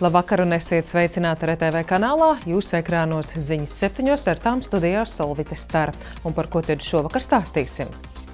Labvakar un esiet sveicināti RTV kanālā. Jūsu ekrānos ziņas 7 ar tām studijās Solvite Stara. Un par ko tad šovakar stāstīsim?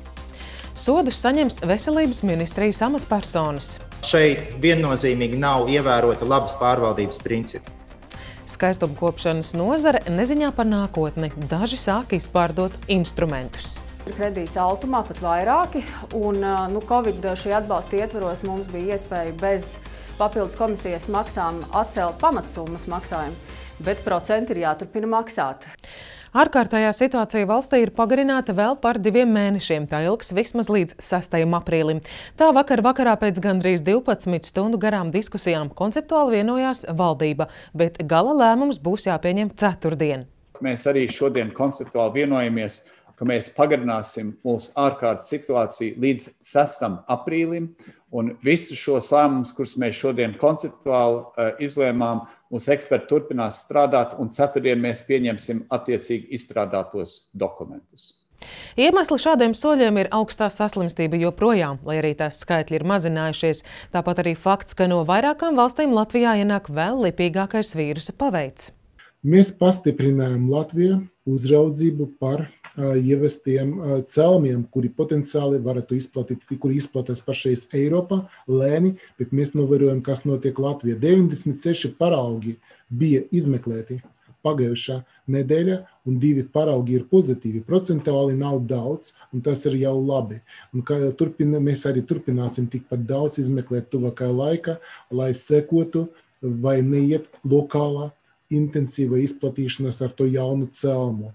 Sodus saņems veselības ministrijas amatpersonas. Šeit viennozīmīgi nav ievērota labas pārvaldības principi. Skaistumkopšanas nozare neziņā par nākotni. Daži sāk izpārdot instrumentus. Kredīts Altumā pat vairāki, un Covid šī atbalsta ietvaros mums bija iespēja bez papildus komisijas maksām atcelt pamatsummas maksājumu, bet procenti ir jāturpina maksāt. Ārkārtējā situācija valstī ir pagarināta vēl par 2 mēnešiem. Tā ilgs vismaz līdz 6. aprīlim. Tā vakarā pēc gandrīz 12 stundu garām diskusijām konceptuāli vienojās valdība, bet gala lēmums būs jāpieņem ceturtdien. Mēs arī šodien konceptuāli vienojamies, ka mēs pagarināsim mūsu ārkārtas situāciju līdz 6. aprīlim, un visus šos lēmumus, kurus mēs šodien konceptuāli izlēmām, mūsu eksperti turpinās strādāt, un ceturtdien mēs pieņemsim attiecīgi izstrādātos dokumentus. Iemesli šādiem soļiem ir augstā saslimstība joprojām, lai arī tās skaitļi ir mazinājušies. Tāpat arī fakts, ka no vairākām valstīm Latvijā ienāk vēl lipīgākais vīrusa paveids. Mēs pastiprinājām Latvijā uzraudzību par ievestiem cēlumiem, kuri potenciāli varētu izplatīt, kuri izplatās pašreiz Eiropā lēni, bet mēs novērojam, kas notiek Latvijā. 96 paraugi bija izmeklēti pagājušā nedēļa, un 2 paraugi ir pozitīvi. Procentuāli nav daudz, un tas ir jau labi. Un mēs arī turpināsim tikpat daudz izmeklēt tuvākajā laikā, lai sekotu, vai neiet lokālā intensīva izplatīšanās ar to jaunu cēlumu.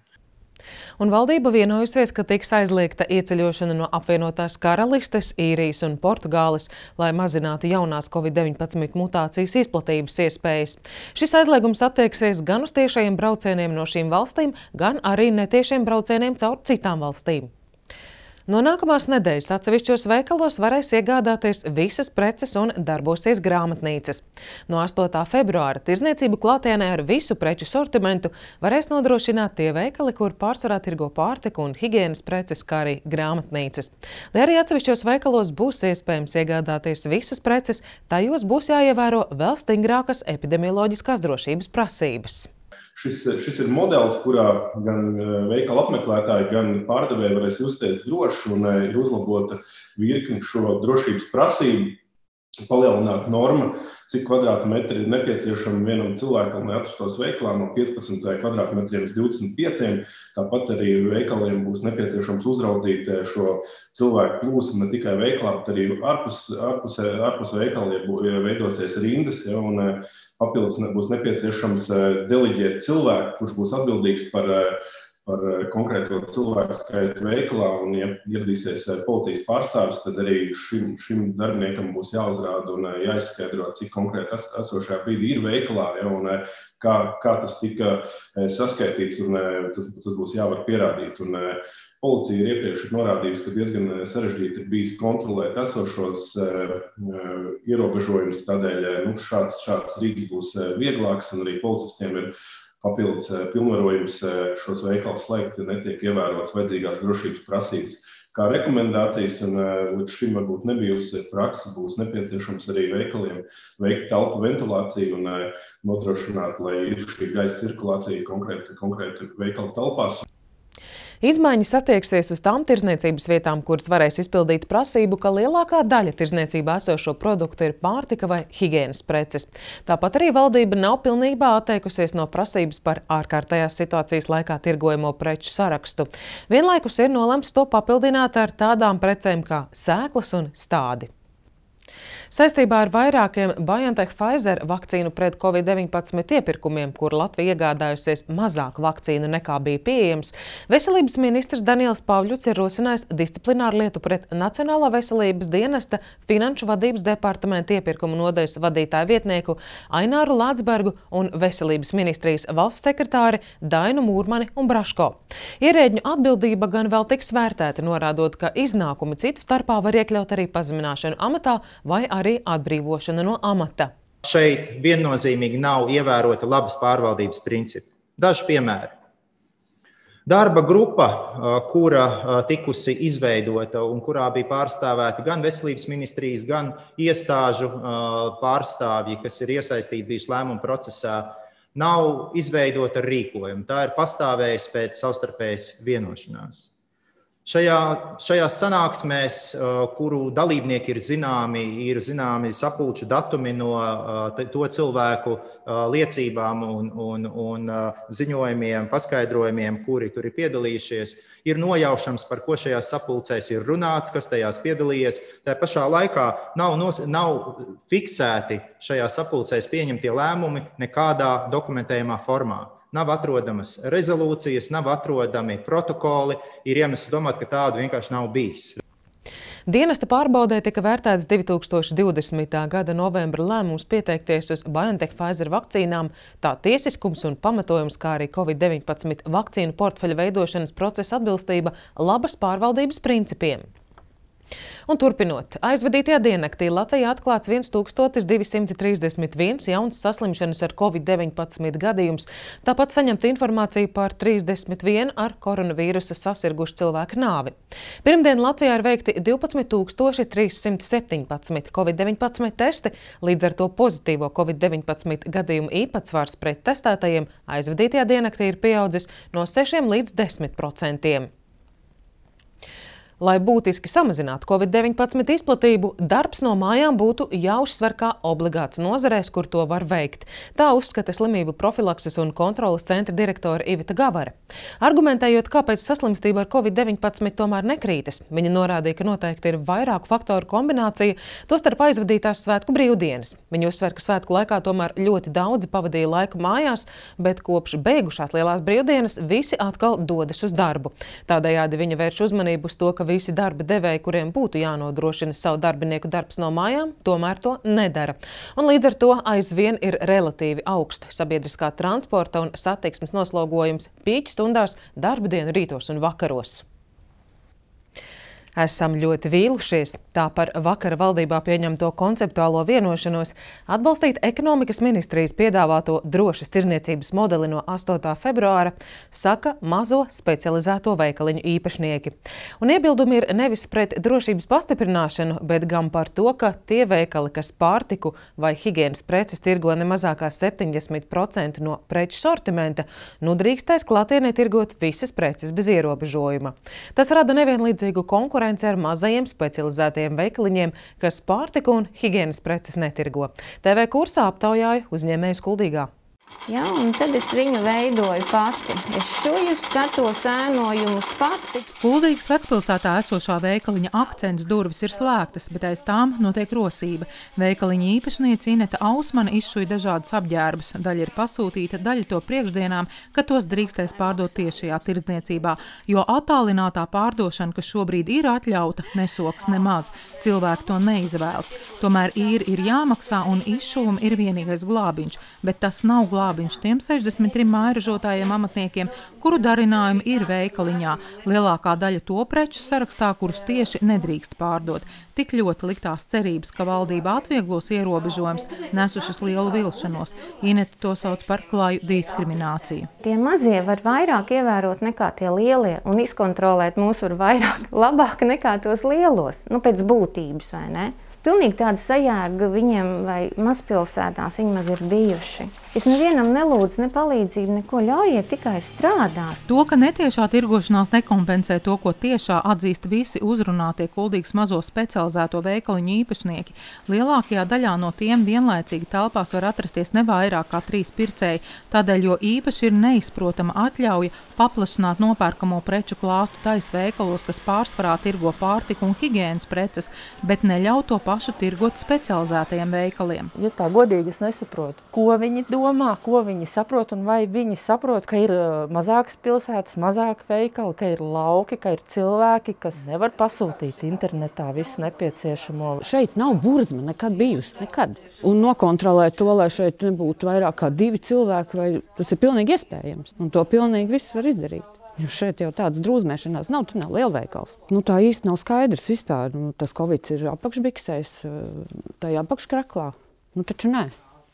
Un valdība vienojusies, ka tiks aizliegta ieceļošana no apvienotās Karalistes, Īrijas un Portugāles, lai mazinātu jaunās Covid-19 mutācijas izplatības iespējas. Šis aizliegums attieksies gan uz tiešajiem braucieniem no šīm valstīm, gan arī netiešiem braucieniem caur citām valstīm. No nākamās nedēļas atsevišķos veikalos varēs iegādāties visas preces un darbosies grāmatnīcas. No 8. februāra tirzniecību klātienē ar visu preču sortimentu varēs nodrošināt tie veikali, kur pārsvarā tirgo pārtiku un higienas preces, kā arī grāmatnīcas. Lai arī atsevišķos veikalos būs iespējams iegādāties visas preces, tajos būs jāievēro vēl stingrākas epidemioloģiskās drošības prasības. Šis ir modelis, kurā gan veikala apmeklētāji, gan pārdevēji varēs justies droši, un ir uzlabota virkni šo drošības prasību, palielināta norma, cik kvadrātmetri ir nepieciešama vienam cilvēkam, lai atrastos veikalā, no 15 kvadrātmetriem līdz 25. Tāpat arī veikaliem būs nepieciešams uzraudzīt šo cilvēku plūsmu ne tikai veikalā, bet arī ārpus veikala veidosies rindas, ja, un papildus būs nepieciešams deleģēt cilvēku, kurš būs atbildīgs par konkrēto cilvēku skaitu veikalā, un ja ieradīsies policijas pārstāvis, tad arī šim darbiniekam būs jāuzrāda un jāizskaidro, cik konkrēti esošajā brīdī ir veikalā, ja, un kā tas tika saskaitīts, un tas būs jāvar pierādīt. Un policija ir iepriekš norādījusi, ka diezgan sarežģīti ir bijis kontrolēt esošos ierobežojumus, tādēļ šāds rīks būs vieglāks, un arī policistiem ir papildus pilnvarojums šos veikalus slēgt, ja netiek ievērotas vajadzīgās drošības prasības. Kā rekomendācijas, un līdz šim varbūt nebijusi praksa, būs nepieciešams arī veikaliem veikt telpu ventilāciju un nodrošināt, lai ir šī gaisa cirkulācija konkrēti veikalu telpās. Izmaiņas attieksies uz tām tirzniecības vietām, kuras varēs izpildīt prasību, ka lielākā daļa tirzniecībā esošo produktu ir pārtika vai higienas preces. Tāpat arī valdība nav pilnībā atteikusies no prasības par ārkārtējās situācijas laikā tirgojamo preču sarakstu. Vienlaikus ir nolemts to papildināt ar tādām precēm kā sēklas un stādi. Saistībā ar vairākiem BioNTech-Pfizer vakcīnu pret Covid-19 iepirkumiem, kur Latvija iegādājusies mazāk vakcīnu nekā bija pieejams, veselības ministrs Daniels Pavļuts ir rosinājis disciplināru lietu pret Nacionālā veselības dienesta Finanšu vadības departamenta iepirkumu nodaļas vadītāju vietnieku Aināru Lācbergu un veselības ministrijas valsts sekretāri Dainu Mūrmani un Braško. Ierēģņu atbildība gan vēl tiks vērtēta, norādot, ka iznākumi citu starpā var iekļaut arī pazemināšanu amatā vai arī atbrīvošana no amata. Šeit viennozīmīgi nav ievērota labas pārvaldības principi. Daži piemēri. Darba grupa, kura tikusi izveidota un kurā bija pārstāvēti gan veselības ministrijas, gan iestāžu pārstāvji, kas ir iesaistīti bijuši lēmumu procesā, nav izveidota ar rīkojumu. Tā ir pastāvējusi pēc savstarpējas vienošanās. Šajās sanāksmēs, kuru dalībnieki ir zināmi sapulču datumi no to cilvēku liecībām un ziņojumiem, paskaidrojumiem, kuri tur ir piedalījušies, ir nojaušams, par ko šajās sapulcēs ir runāts, kas tajās piedalījies. Tā pašā laikā nav fiksēti šajās sapulcēs pieņemtie lēmumi nekādā dokumentējumā formā. Nav atrodamas rezolūcijas, nav atrodami protokoli, ir iemesls domāt, ka tādu vienkārši nav bijis. Dienesta pārbaudē tika vērtēts 2020. gada novembra lēmums pieteikties uz BioNTech Pfizer vakcīnām, tā tiesiskums un pamatojums, kā arī Covid-19 vakcīnu portfeļa veidošanas procesa atbilstība labas pārvaldības principiem. Un turpinot, aizvadītajā diennaktī Latvijā atklāts 1231 jauns saslimšanas ar Covid-19 gadījums, tāpat saņemta informācija par 31 ar koronavīrusa sasirgušu cilvēku nāvi. Pirmdien Latvijā ir veikti 12317 Covid-19 testi, līdz ar to pozitīvo Covid-19 gadījumu īpatsvars pret testētajiem aizvadītajā diennaktī ir pieaudzis no 6 līdz 10%. Lai būtiski samazinātu Covid-19 izplatību, darbs no mājām būtu jāuzsver kā obligāts nozarēs, kur to var veikt. Tā uzskata slimību profilakses un kontroles centra direktore Ivita Gavare. Argumentējot, kāpēc saslimstība ar Covid-19 tomēr nekrītas, viņa norādīja, ka noteikti ir vairāku faktoru kombinācija, tostarp aizvadītās svētku brīvdienas. Viņa uzsver, ka svētku laikā tomēr ļoti daudzi pavadīja laiku mājās, bet kopš beigušās lielās brīvdienas visi atkal dodas uz darbu. Tādējādi viņa vērš uzmanību uz to, ka visi darba devēji, kuriem būtu jānodrošina savu darbinieku darbs no mājām, tomēr to nedara. Un līdz ar to aizvien ir relatīvi augsti sabiedriskā transporta un satiksmes noslogojums pīķu stundās, darba dienu rītos un vakaros. Esam ļoti vīlušies. Tā par vakara valdībā pieņemto konceptuālo vienošanos atbalstīt ekonomikas ministrijas piedāvāto drošas tirdzniecības modeli no 8. februāra, saka mazo specializēto veikaliņu īpašnieki. Un iebildumi ir nevis pret drošības pastiprināšanu, bet gan par to, ka tie veikali, kas pārtiku vai higienas preces tirgo ne mazākā 70% no preču sortimenta, nu drīkstēs klātienē tirgot visas preces bez ierobežojuma. Tas rada nevienlīdzīgu konkurenci ar mazajiem specializētajiem veikaliņiem, kas pārtiku un higienas preces netirgo. TV kursā aptaujāju uzņēmējus Kuldīgā. Ja, un tad es viņu veidoju pati. Es šuju, skatos ēnojumus pati. Kuldīgas vecpilsētā esošā veikaliņa Akcents durvis ir slēgtas, bet aiz tām notiek rosība. Veikaliņa īpašniece Ineta Ausmane izšuja dažādas apģērbus. Daļa ir pasūtīta, daļa to priekšdienām, ka tos drīkstēs pārdot tiešajā tirdzniecībā, jo attālinātā pārdošana, kas šobrīd ir atļauta, nesoks nemaz. Cilvēki to neizvēlas. Tomēr ir jāmaksā un izšuvumi ir vienīgais glābiņš, bet tas nav glābiņš tiem 63 mājražotājiem amatniekiem, kuru darinājumi ir veikaliņā. Lielākā daļa to preču sarakstā, kurus tieši nedrīkst pārdot. Tik ļoti liktās cerības, ka valdība atvieglos ierobežojums, nesušas lielu vilšanos. Ineta to sauc par klaju diskrimināciju. Tie mazie var vairāk ievērot nekā tie lielie un izkontrolēt mūs var vairāk, labāk nekā tos lielos, pēc būtības, vai ne? Pilnīgi tāda sajērga viņiem vai mazpilsētās viņi maz ir bijuši. Es nevienam nelūdzu ne palīdzību, neko, ļaujiet tikai strādāt. To, ka netiešā tirgošanās nekompensē to, ko tiešā atzīst visi uzrunātie Kuldīgas mazo specializēto veikaliņu īpašnieki, lielākajā daļā no tiem vienlaicīgi telpās var atrasties ne vairāk kā 3 pircēji, tādēļ jo īpaši ir neizprotama atļauja paplašināt nopērkamo preču klāstu tais veikalos, kas pārsvarā tirgo pārtiku un higienas preces, bet neļauj to pašu tirgot specializētajiem veikaliem. Ja tā godīgi es nesaprotu, ko viņi domā, ko viņi saprot un vai viņi saprot, ka ir mazākas pilsētas, mazāk veikali, ka ir lauki, ka ir cilvēki, kas nevar pasūtīt internetā visu nepieciešamo. Šeit nav burzma nekad bijusi, nekad. Un nokontrolēt to, lai šeit nebūtu vairāk kā 2 cilvēki, vai tas ir pilnīgi iespējams. Un to pilnīgi viss var izdarīt. Jo šeit jau tādas drūzmēšanās nav, tur nav lielveikals. Tā īsti nav skaidrs vispār. Tas Covid ir apakšbiksēs, tajā apakškraklā. Taču nē.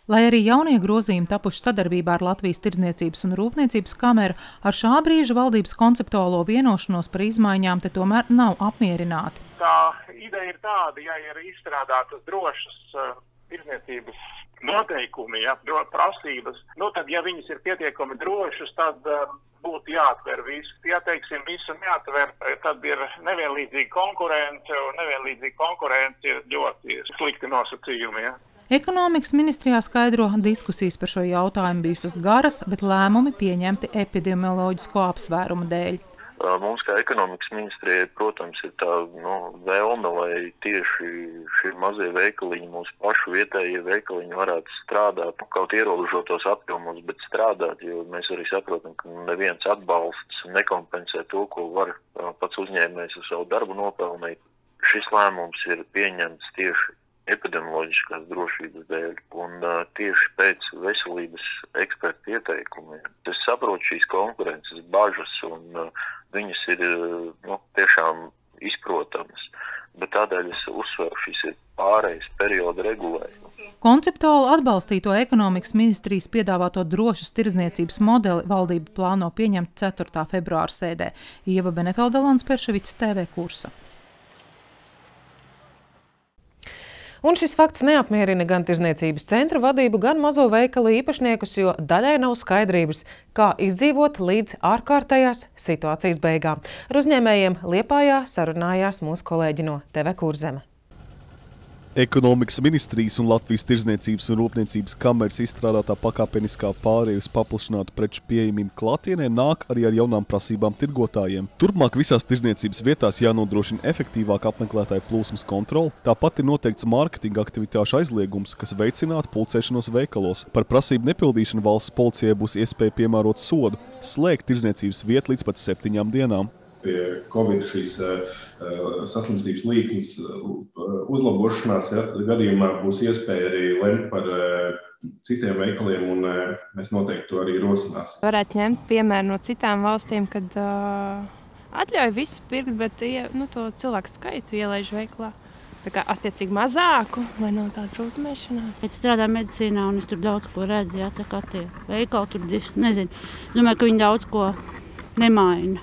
Lai arī jaunie grozījumi tapuši sadarbībā ar Latvijas Tirdzniecības un Rūpniecības kameru, ar šā brīža valdības konceptuālo vienošanos par izmaiņām te tomēr nav apmierināti. Tā ideja ir tāda, ja ir izstrādātas drošas tirdzniecības noteikumi, prasības, tad, ja viņas ir pietiekami drošas, tad būtu jāatver visu. Ja, teiksim, visu neatver, tad ir nevienlīdzīga konkurence, un nevienlīdzīga konkurence ir ļoti slikti nosacījumi. Ja. Ekonomikas ministrijā skaidro, diskusijas par šo jautājumu bijušas garas, bet lēmumi pieņemti epidemioloģisko apsvērumu dēļ. Mums kā ekonomikas ministrijai, protams, ir tā vēlme, lai tieši šie mazie veikaliņi, mūsu pašu vietējie veikaliņi varētu strādāt, kaut ierobežotos apjomos, bet strādāt, jo mēs arī saprotam, ka neviens atbalsts nekompensē to, ko var pats uzņēmējs ar savu darbu nopelnīt. Šis lēmums ir pieņemts tieši epidemioloģiskās drošības dēļ un tieši pēc veselības ekspertu ieteikumiem. Es saprotu šīs konkurences bažas un viņas ir tiešām izprotamas, bet tādēļ es uzsveru, šis ir pārejas perioda regulējums. Konceptuāli atbalstīto ekonomikas ministrijas piedāvāto drošas tirdzniecības modeli valdība plāno pieņemt 4. februāra sēdē. Ieva Benefelde, Lans Perševics, TV Kursa. Un šis fakts neapmierina gan Tirdzniecības centru vadību, gan mazo veikalu īpašniekus, jo daļai nav skaidrības, kā izdzīvot līdz ārkārtējās situācijas beigām. Ar uzņēmējiem Liepājā sarunājās mūsu kolēģi no TV Kurzeme. Ekonomikas ministrijas un Latvijas Tirdzniecības un Rūpniecības kameras izstrādātā pakāpeniskā pāreja uz paplašinātu preču pieejamību klātienē nāk arī ar jaunām prasībām tirgotājiem. Turpmāk visās tirdzniecības vietās jānodrošina efektīvāka apmeklētāju plūsmas kontrole, tāpat ir noteikts mārketinga aktivitāšu aizliegums, kas veicinātu pulcēšanos veikalos. Par prasību nepildīšanu valsts policijai būs iespēja piemērot sodu, slēgt tirdzniecības vietu līdz pat 7 dienām. Pie Covid šīs saslimstības līknes uzlabošanās gadījumā būs iespēja arī lemt par citiem veikaliem, un mēs noteikti to arī rosināsim. Varētu ņemt piemēru no citām valstīm, kad atļauj visu pirkt, bet to cilvēku skaitu ielaiž veikalā. Tā kā attiecīgi mazāku, lai nav tāda uzmēšanās. Es strādāju medicīnā, un es tur daudz ko redzu, tā kā tie veikali tur, nezinu, domāju, ka viņi daudz ko nemaina.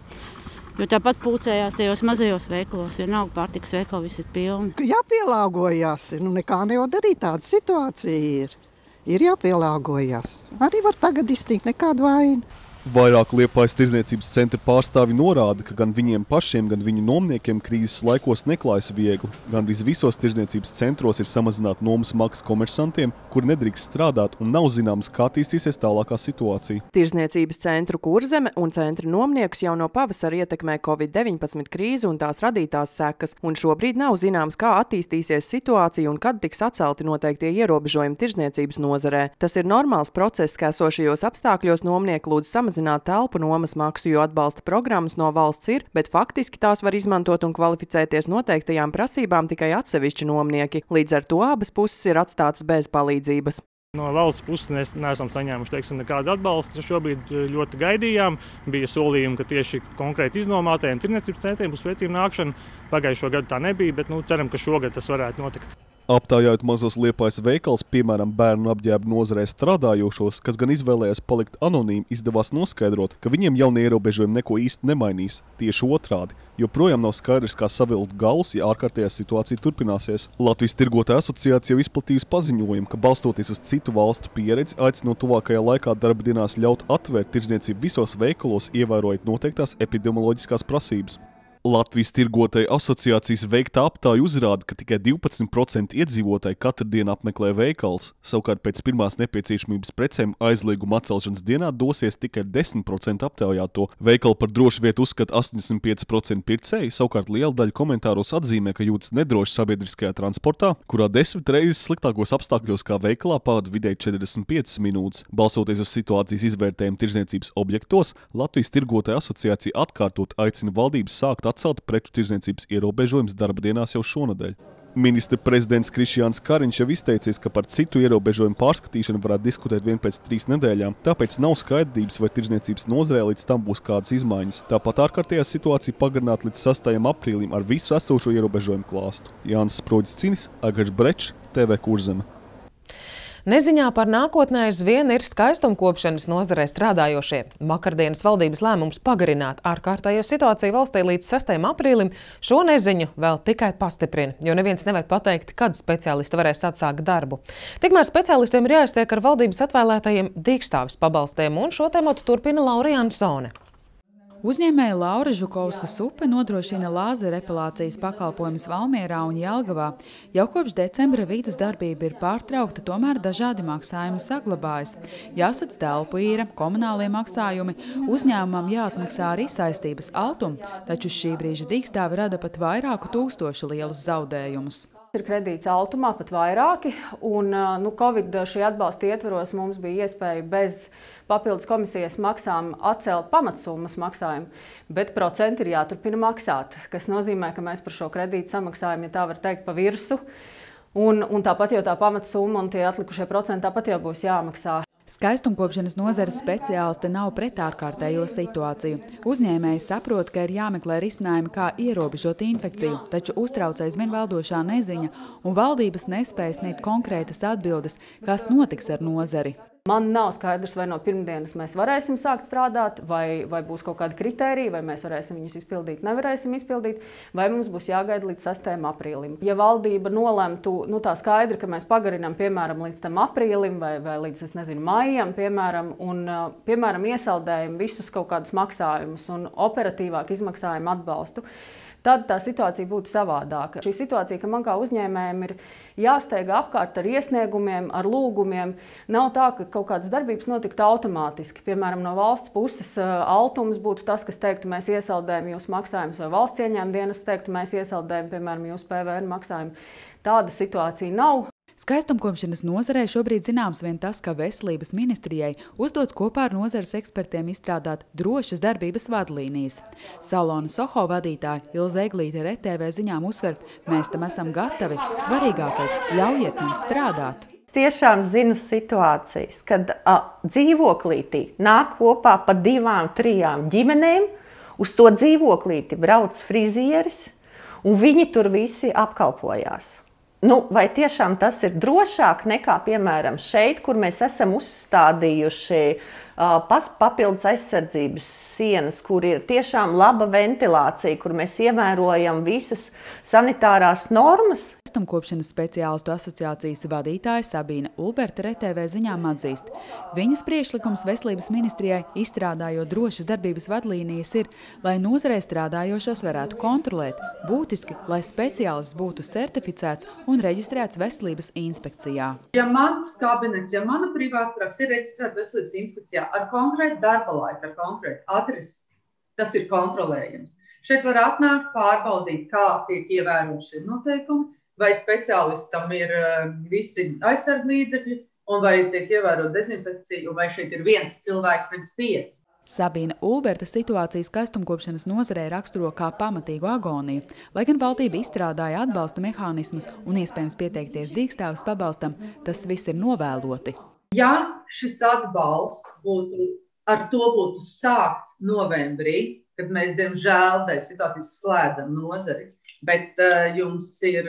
Jo tāpat pulcējās tajos mazajos veikalos, vienalga pārtikas veikali, viss ir pilni. Jāpielāgojās, nekā nevar darīt, tāda situācija ir. Ir jāpielāgojās. Arī var tagad iztikt nekādu vainu. Vairāk Liepājas Tirdzniecības centra pārstāvi norāda, ka gan viņiem pašiem, gan viņu nomniekiem krīzes laikos neklājas viegli. Gandrīz visos tirdzniecības centros ir samazināta nomas maksa komersantiem, kuri nedrīkst strādāt un nav zināms, kā attīstīsies tālākā situācija. Tirdzniecības centru Kurzeme un centra nomniekus jau no pavasara ietekmē Covid-19 krīze un tās radītās sekas, un šobrīd nav zināms, kā attīstīsies situācija un kad tiks atcelti noteiktie ierobežojumi tirdzniecības nozarē. Tas ir normāls process, kā esošajos apstākļos nomnieki lūdz samazināt telpu nomas maksu, jo atbalsta programmas no valsts ir, bet faktiski tās var izmantot un kvalificēties noteiktajām prasībām tikai atsevišķi nomnieki. Līdz ar to abas puses ir atstātas bez palīdzības. No valsts puses neesam saņēmuši, nekādu atbalstu. Šobrīd ļoti gaidījām. Bija solījumi, ka tieši konkrēti iznomātajiem tirdzniecības centriem būs pretījuma nākšana. Pagājušo gadu tā nebija, bet ceram, ka šogad tas varētu notikt. Aptaujājot mazos Liepājas veikals, piemēram, bērnu apģērbu nozarē strādājošos, kas gan izvēlējās palikt anonīmi, izdevās noskaidrot, ka viņiem jaunie ierobežojumi neko īsti nemainīs. Tieši otrādi, joprojām nav skaidrs, kā savilkt galus, ja ārkārtējā situācija turpināsies. Latvijas tirgotāju asociācija jau izplatījusi paziņojumu, ka balstoties uz citu valstu pieredzi, aicinot tuvākajā laikā darba dienās ļaut atvērt tirdzniecību visos veikalos, ievērojot noteiktās epidemioloģiskās prasības. Latvijas tirgotāju asociācijas veiktā aptāja uzrāda, ka tikai 12% iedzīvotāji katru dienu apmeklē veikals. Savukārt pēc pirmās nepieciešamības precēm aizlieguma atcelšanas dienā dosies tikai 10% aptaujāto. Veikalu par drošu vietu uzskata 85% pircēji, savukārt liela daļa komentāros atzīmē, ka jūtas nedroši sabiedriskajā transportā, kurā 10 reizes sliktākos apstākļos kā veikalā pavada vidēji 45 minūtes. Balsoties uz situācijas izvērtējumu tirdzniecības objektos, Latvijas tirgotāju asociācija atkārtot aicina valdības sākt atcelt preču tirdzniecības ierobežojums darba dienās jau šonedēļ. Ministra prezidents Krišjāns Kariņš jau izteicies, ka par citu ierobežojumu pārskatīšanu varētu diskutēt vien pēc 3 nedēļām, tāpēc nav skaidrības, vai tirdzniecības nozarē līdz tam būs kādas izmaiņas. Tāpat ārkārtējā situācija pagarināta līdz 6. aprīlim ar visu esošo ierobežojumu klāstu. Jānis Sproģis Cinis, Agars Brečs, TV Kurzeme. Neziņā par nākotnē aizvien ir skaistumkopšanas nozarē strādājošie. Vakardienas valdības lēmums pagarināt ārkārtējo situāciju valstī līdz 6. aprīlim šo neziņu vēl tikai pastiprina, jo neviens nevar pateikt, kad speciālisti varēs atsākt darbu. Tikmēr speciālistiem ir jāiztiek ar valdības atvēlētajiem dīkstāves pabalstiem, un šo tematu turpina Laura Jansone. Uzņēmēja Laura Žukovskas upe nodrošina lāzera epilācijas pakalpojumus Valmierā un Jelgavā. Jau kopš decembra vidus darbība ir pārtraukta, tomēr dažādi maksājumi saglabājas. Jāsadz telpu īra, komunālie maksājumi, uzņēmumam jāatmaksā arī saistības altumi, taču šī brīža dīkstāve rada pat vairāku tūkstošu lielus zaudējumus. Ir kredīts altumā pat vairāki, un Covid šī atbalsta ietvaros mums bija iespēja bez papildus komisijas maksām atcelt pamatsummas maksājumu, bet procenti ir jāturpina maksāt, kas nozīmē, ka mēs par šo kredītu samaksājam, ja tā var teikt, pa virsu, un tāpat jau tā pamatsumma un tie atlikušie procenti tāpat jau būs jāmaksā. Skaistumkopšanas nozares speciālisti nav pret ārkārtējo situāciju. Uzņēmēji saprot, ka ir jāmeklē risinājumi, kā ierobežot infekciju, taču uztrauc aizvien valdošā neziņa, un valdības nespēja sniegt konkrētas atbildes, kas notiks ar nozari. Man nav skaidrs, vai no pirmdienas mēs varēsim sākt strādāt, vai būs kaut kādi kritēriji, vai mēs varēsim viņus izpildīt, nevarēsim izpildīt, vai mums būs jāgaida līdz 6. aprīlim. Ja valdība nolemtu tā skaidri, ka mēs pagarinām, piemēram, līdz tam aprīlim vai līdz, es nezinu, maijam, piemēram, un, piemēram, iesaldējam visus kaut kādus maksājumus un operatīvāk izmaksājumu atbalstu, tad tā situācija būtu savādāka. Šī situācija, ka man kā uzņēmējiem ir jāsteigā apkārt ar iesniegumiem, ar lūgumiem, nav tā, ka kaut kādas darbības notiktu automātiski. Piemēram, no valsts puses altums būtu tas, kas teiktu, mēs iesaldējam jūsu maksājumus, vai valsts ieņēmuma dienas teiktu, mēs iesaldējam, piemēram, jūsu PVN maksājumu. Tāda situācija nav. Skaistumkopšanas nozarē šobrīd zināms vien tas, ka Veselības ministrijai uzdots kopā ar nozares ekspertiem izstrādāt drošas darbības vadlīnijas. Salona Soho vadītāja Ilze Eglīte RTV ziņām uzsver, mēs tam esam gatavi, svarīgākais – ļaujiet mums strādāt. Tiešām zinu situācijas, kad dzīvoklītī nāk kopā pa 2-3 ģimenēm, uz to dzīvoklīti brauc frizieris, un viņi tur visi apkalpojās. Vai tiešām tas ir drošāk nekā, piemēram, šeit, kur mēs esam uzstādījuši papildus aizsardzības sienas, kur ir tiešām laba ventilācija, kur mēs ievērojam visas sanitārās normas? Skaistumkopšanas speciālistu asociācijas vadītāja Sabīna Ulberta RTV ziņām atzīst. Viņas priekšlikums Veselības ministrijai, izstrādājot drošas darbības vadlīnijas, ir, lai nozarē strādājošos varētu kontrolēt, būtiski, lai speciālists būtu certificēts un reģistrēts Veselības inspekcijā. Ja mans kabinets, ja mana privātprakse ir reģistrēta Veselības inspekcijā ar konkrētu darba laiku, ar konkrētu adresi, tas ir kontrolējams. Šeit var atnākt, pārbaudīt, kā tiek ievēroti šie noteikumi, vai speciālistam ir visi aizsarglīdzekļi, un vai tiek ievērota dezinfekcija, un vai šeit ir viens cilvēks, nevis 5. Sabīna Ulberta situāciju skaistumkopšanas nozarē raksturo kā pamatīgu agoniju. Lai gan valdība izstrādāja atbalsta mehānismus un iespējams pieteikties dīkstāves pabalstam, tas viss ir novēloti. Ja šis atbalsts ar to būtu sākts novembrī, kad mēs, diemžēl, dēļ situācijas slēdzam nozari, bet jums ir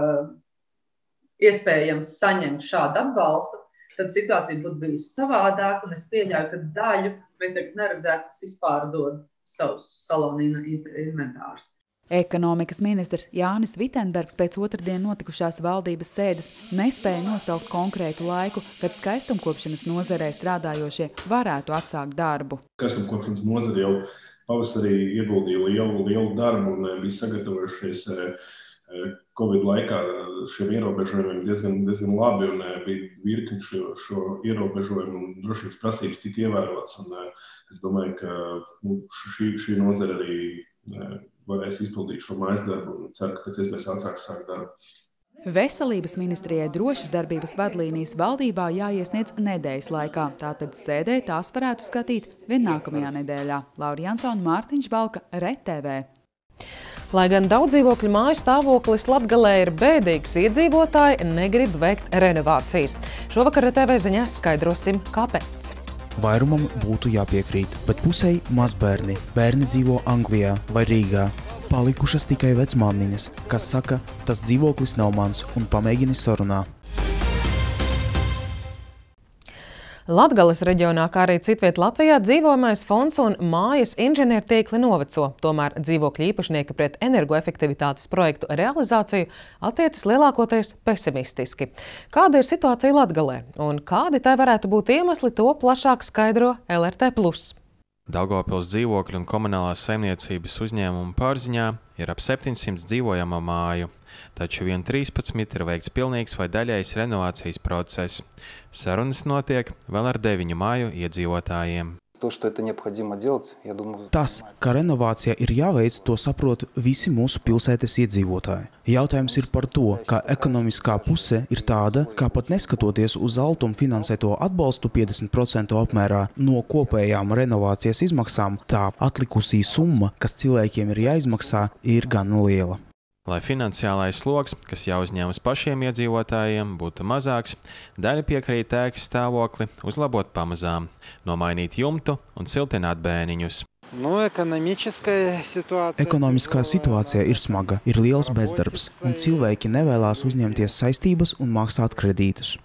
iespējams saņemt šādu atbalstu, tad situācija būtu bijusi savādāka, un es pieļauju, ka daļu mēs tagad neredzētu, kas izpārdod savus salonu inventārus. Ekonomikas ministrs Jānis Vitenbergs pēc otrdien notikušās valdības sēdes nespēja nosaukt konkrētu laiku, kad skaistumkopšanas nozarē strādājošie varētu atsākt darbu. Skaistumkopšanas nozare jau pavasarī ieguldīja lielu darbu un bija sagatavojušies Covid laikā šiem ierobežojumiem diezgan labi, un bija virkni šo ierobežojumu un drošības prasības tika ievērotas. Es domāju, ka šī nozare arī varēs izpildīt šo mājasdarbu un ceru, ka pēc iespējas ātrāk sāk darbu. Veselības ministrijai drošas darbības vadlīnijas valdībā jāiesniedz nedēļas laikā, tātad sēdē tās varētu skatīt vien nākamajā nedēļā. Laura Jansone, Mārtiņš Balka, RTV. Lai gan daudz dzīvokļu māju stāvoklis Latgalē ir bēdīgs, iedzīvotāji negrib veikt renovācijas. Šovakar RTV ziņās skaidrosim, kāpēc. Vairumam būtu jāpiekrīt, bet pusei mazbērni. Bērni dzīvo Anglijā vai Rīgā. Palikušas tikai vecmāmiņas, kas saka, tas dzīvoklis nav mans un pamēģini sarunā. Latgales reģionā, kā arī citviet Latvijā, dzīvojamais fonds un mājas inženiertīkli noveco. Tomēr dzīvokļu īpašnieki pret energoefektivitātes projektu realizāciju attiecas lielākoties pesimistiski. Kāda ir situācija Latgalē un kādi tai varētu būt iemesli, to plašāk skaidro LRT+. Daugavpils dzīvokļu un komunālās saimniecības uzņēmumu pārziņā ir ap 700 dzīvojamo māju, taču vien 13 ir veikts pilnīgs vai daļējs renovācijas process. Sarunas notiek vēl ar 9 māju iedzīvotājiem. Tas, ka renovācija ir jāveic, to saprot visi mūsu pilsētas iedzīvotāji. Jautājums ir par to, ka ekonomiskā puse ir tāda, ka pat neskatoties uz Altuma finansēto atbalstu 50% apmērā no kopējām renovācijas izmaksām, tā atlikusī summa, kas cilvēkiem ir jāizmaksā, ir gan liela. Lai finansiālais sloks, kas jāuzņemas pašiem iedzīvotājiem, būtu mazāks, daļa piekrīt ēkas stāvokli uzlabot pamazām, nomainīt jumtu un siltināt bēniņus. Ekonomiskā situācija ir smaga, ir liels bezdarbs, un cilvēki nevēlās uzņemties saistības un maksāt kredītus.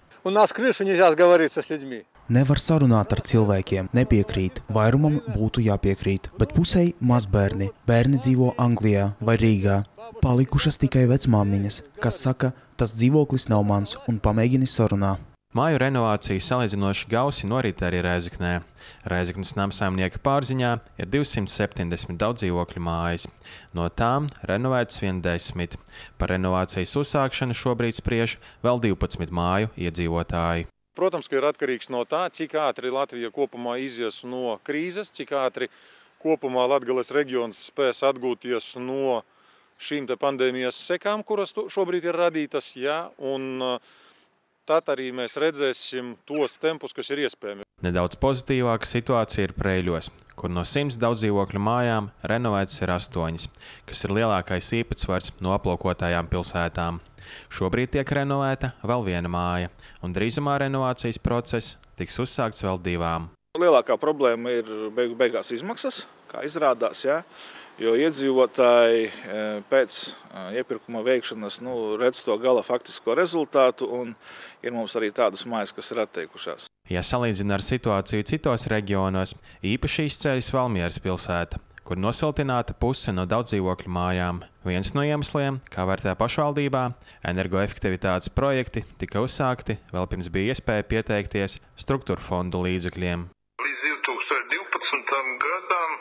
Nevar sarunāt ar cilvēkiem, nepiekrīt, vairumam būtu jāpiekrīt, bet pusei mazbērni, bērni dzīvo Anglijā vai Rīgā. Palikušas tikai vecmāmiņas, kas saka, tas dzīvoklis nav mans un pamēģini sarunā. Māju renovācija salīdzinoši gausi norit arī Rēzeknē. Rēzeknes namsaimnieka pārziņā ir 270 daudzdzīvokļu mājas. No tām renovētas vien 10. Par renovācijas uzsākšanu šobrīd spriež vēl 12 māju iedzīvotāji. Protams, ka ir atkarīgs no tā, cik ātri Latvija kopumā izies no krīzes, cik ātri kopumā Latgales reģions spēs atgūties no šīm te pandēmijas sekām, kuras šobrīd ir radītas, un tad arī mēs redzēsim tos tempus, kas ir iespējami. Nedaudz pozitīvāka situācija ir Preiļos, kur no 100 daudzdzīvokļu mājām renovētas ir 8, kas ir lielākais īpatsvars no aplūkotajām pilsētām. Šobrīd tiek renovēta vēl viena māja, un drīzumā renovācijas process tiks uzsākts vēl 2. Lielākā problēma ir beigās izmaksas, kā izrādās, jo iedzīvotāji pēc iepirkuma veikšanas redz to gala faktisko rezultātu, un ir mums arī tādas mājas, kas ir atteikušās. Ja salīdzina ar situāciju citos reģionos, īpaši izceļas Valmieras pilsēta, kur nosiltināta puse no daudzdzīvokļu mājām. Viens no iemesliem, kā vērtē pašvaldībā, energoefektivitātes projekti tika uzsākti vēl pirms bija iespēja pieteikties struktūra fondu līdzekļiem. Līdz 2012. gadam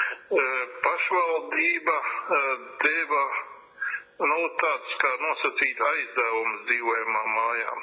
pašvaldība deva tāds kā nosacīt aizdevums dzīvojamām mājām.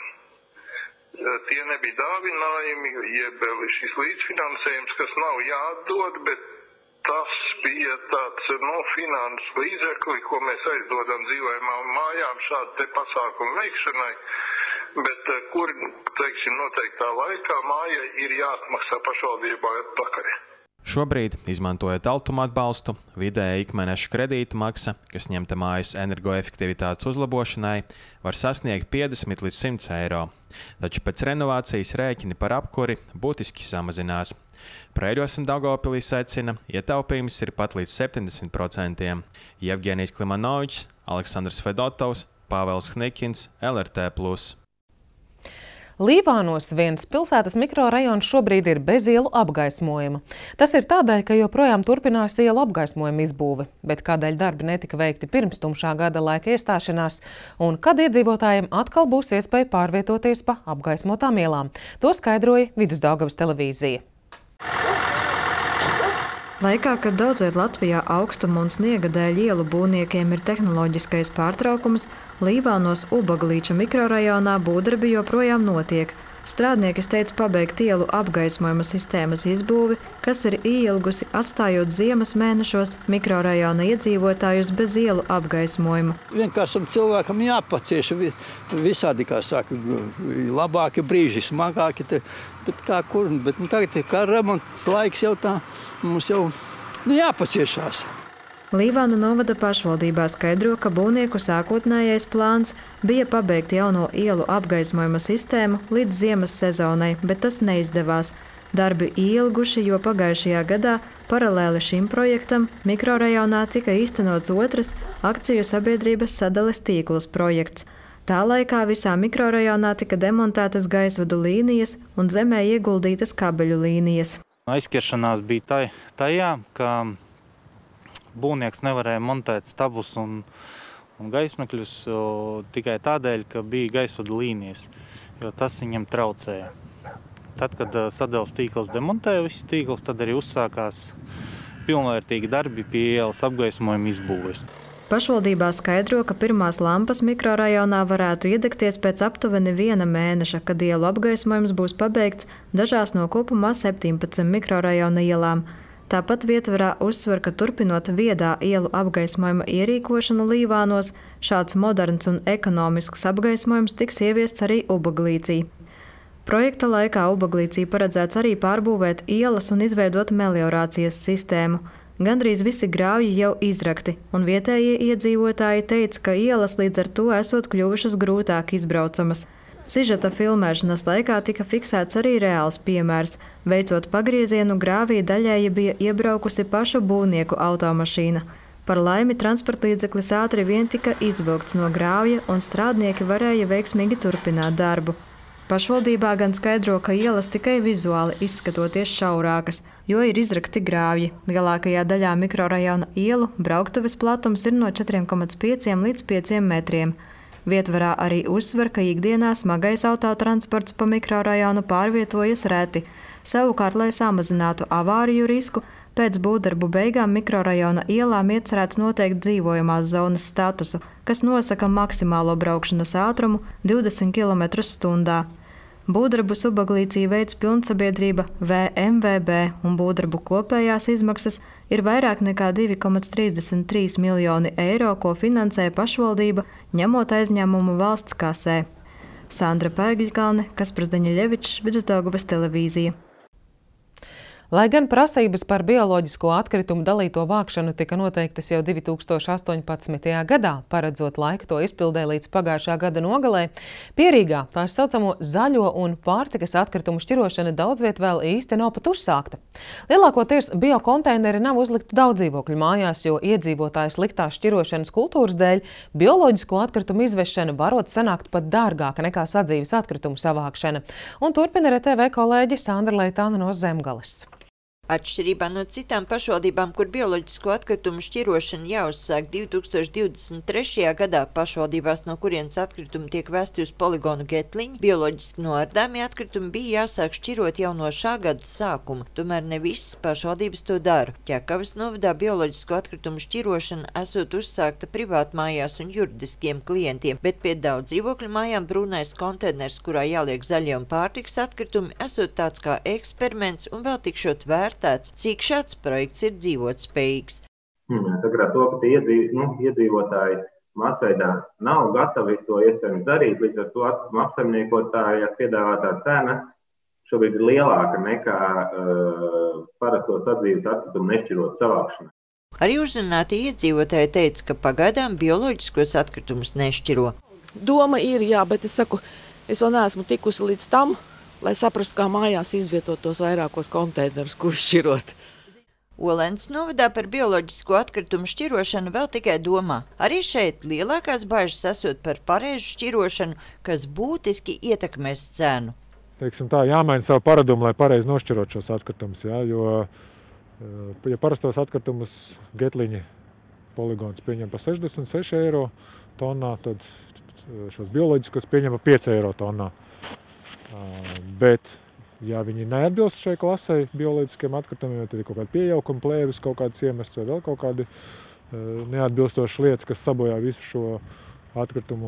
Tie nebija dāvinājumi, jeb šis līdzfinansējums, kas nav jāatdod, bet tas bija tāds finanses līdzekli, ko mēs aizdodam dzīvojamām mājām šādu te pasākumu veikšanai, bet kur, noteiktā laikā mājai ir jāatmaksā pašvaldībā atpakaļ. Šobrīd, izmantojot Altuma atbalstu, vidēja ikmēneša kredīta maksa, kas ņemta mājas energoefektivitātes uzlabošanai, var sasniegt 50 līdz 100 eiro. Taču pēc renovācijas rēķini par apkuri būtiski samazinās. Preiļos un Daugavpilī secina, ietaupījums ir pat līdz 70%. Jevgenijs Klimanovičs, Aleksandrs Fedotovs, Pāvels Hnikins, LRT+. Līvānos viens pilsētas mikrorajons šobrīd ir bez ielu apgaismojuma. Tas ir tādēļ, ka joprojām turpinās ielu apgaismojuma izbūve, bet kādēļ darbi netika veikti pirms tumšā gada laika iestāšanās un kad iedzīvotājiem atkal būs iespēja pārvietoties pa apgaismotām ielām. To skaidroja Vidusdaugavas televīzija. Laikā, kad daudzviet Latvijā augstuma un sniega dēļ ielu būvniekiem ir tehnoloģiskais pārtraukums, Līvānos Ubaglīča mikrorajonā būvdarbi joprojām notiek. Strādnieki steidz pabeigt ielu apgaismojuma sistēmas izbūvi, kas ir ielgusi, atstājot ziemas mēnešos mikrorajona iedzīvotājus bez ielu apgaismojuma. Vienkāršam cilvēkam jāpacieš visādi, kā saka, labāki brīži, smagāki, bet kā kur, bet tagad kā remonts laiks jau tā, mums jau jāpaciešās. Līvānu novada pašvaldībā skaidro, ka būvnieku sākotnējais plāns bija pabeigt jauno ielu apgaismojuma sistēmu līdz ziemas sezonai, bet tas neizdevās. Darbi ilguši, jo pagājušajā gadā paralēli šim projektam mikrorajonā tika īstenots otrs akciju sabiedrības sadales tīklus projekts. Tā laikā visā mikrorajonā tika demontētas gaisvadu līnijas un zemē ieguldītas kabeļu līnijas. Aizķeršanās bija tajā, ka būvnieks nevarēja montēt stabus un gaismekļus tikai tādēļ, ka bija gaisvadu līnijas, jo tas viņam traucēja. Tad, kad sadales tīkls demontēja visus tīklus, tad arī uzsākās pilnvērtīgi darbi pie ielas apgaismojuma izbūves. Pašvaldībā skaidro, ka pirmās lampas mikrorajonā varētu iedegties pēc aptuveni 1 mēneša, kad ielu apgaismojums būs pabeigts dažās no kopumā 17 mikrorajona ielām. Tāpat Vietvarā uzsver, ka turpinot viedā ielu apgaismojuma ierīkošanu Līvānos, šāds moderns un ekonomisks apgaismojums tiks ieviests arī Ubaglīcī. Projekta laikā Ubaglīcī paredzēts arī pārbūvēt ielas un izveidot meliorācijas sistēmu. Gandrīz visi grauji jau izrakti, un vietējie iedzīvotāji teica, ka ielas līdz ar to esot kļuvušas grūtāk izbraucamas. Sižeta filmēšanas laikā tika fiksēts arī reāls piemērs. Veicot pagriezienu, grāvī daļēji bija iebraukusi pašu būvnieku automašīna. Par laimi transportlīdzeklis ātri vien tika izvilkts no grāvja, un strādnieki varēja veiksmīgi turpināt darbu. Pašvaldībā gan skaidro, ka ielas tikai vizuāli izskatoties šaurākas, jo ir izrakti grāvji. Lielākajā daļā mikrorajona ielu brauktuves platums ir no 4,5 līdz 5 metriem. Vietvarā arī uzsver, ka ikdienā smagais autotransports pa mikrorajonu pārvietojas reti. Savukārt, lai samazinātu avāriju risku, pēc būvdarbu beigām mikrorajona ielām iecerēts noteikt dzīvojamās zonas statusu, kas nosaka maksimālo braukšanas ātrumu 20 km/h. Būvdarbus Ubaglīcī veids pilnsabiedrība VMVB, un būvdarbu kopējās izmaksas ir vairāk nekā 2,33 miljoni eiro, ko finansē pašvaldība, ņemot aizņēmumu valsts kasē. Sandra Pēgļkalne, Kaspars Daņeļevičs, Vidusdaugavas televīzija. Lai gan prasības par bioloģisko atkritumu dalīto vākšanu tika noteiktas jau 2018. gadā, paredzot laiku to izpildē līdz pagājušā gada nogalē, Pierīgā tā saucamo zaļo un pārtikas atkritumu šķirošana daudzviet vēl īsti nav pat uzsākta. Lielākoties biokonteineri nav uzlikti daudzdzīvokļu mājās, jo iedzīvotāju sliktās šķirošanas kultūras dēļ bioloģisko atkritumu izvešana varot sanākt pat dārgāka nekā sadzīves atkritumu savākšana. Un turpina RTV kolēģi Sandra Leitāna no Zemgales. Atšķirībā no citām pašvaldībām, kur bioloģisko atkritumu šķirošana jāuzsāk 2023. gadā, pašvaldībās, no kurienes atkritumi tiek vēsti uz poligonu Getliņu, bioloģiski noardāmie atkritumi bija jāsāk šķirot jau no šā gada sākuma, tomēr ne visas pašvaldības to dara. Ķekavas novadā bioloģisko atkritumu šķirošana esot uzsākta privātmājās un juridiskiem klientiem, bet pie daudz dzīvokļu mājām brūnais konteiners, kurā jāliek zaļie un pārtikas atkritumi, esot tāds kā eksperiments un vēl tikšot cik šāds projekts ir dzīvotspējīgs. Sakarā to, ka iedzīvotāji masveidā nav gatavi to iespējams darīt, līdz ar to atkritumu apsaimniekotāja piedāvātā cena šobrīd ir lielāka nekā parasto sadzīves atkritumu nešķirot savākšanai. Arī uzrunāti iedzīvotāji teica, ka pagaidām bioloģiskos atkritumus nešķiro. Doma ir, jā, bet es saku, es vēl neesmu tikusi līdz tam, lai saprastu, kā mājās izvietot tos vairākos konteinerus, kurus šķirot. Olens novadā par bioloģisko atkritumu šķirošanu vēl tikai domā. Arī šeit lielākās bažas esot par pareizu šķirošanu, kas būtiski ietekmēs cenu. Teiksim tā, jāmaina savu paradumu, lai pareizi nošķirot šos atkritumus, jo, ja parastos atkritumus Getliņa poligons pieņem pa 66 eiro tonnā, tad šos bioloģiskos pieņem pa 5 eiro tonnā. Bet, ja viņi neatbilst šai klasei bioloģiskiem atkritumiem, tad ir kaut kādi piejaukumi, plēvis, kaut kāds iemests vai vēl kaut kādi neatbilstošas lietas, kas sabojā visu šo atkritumu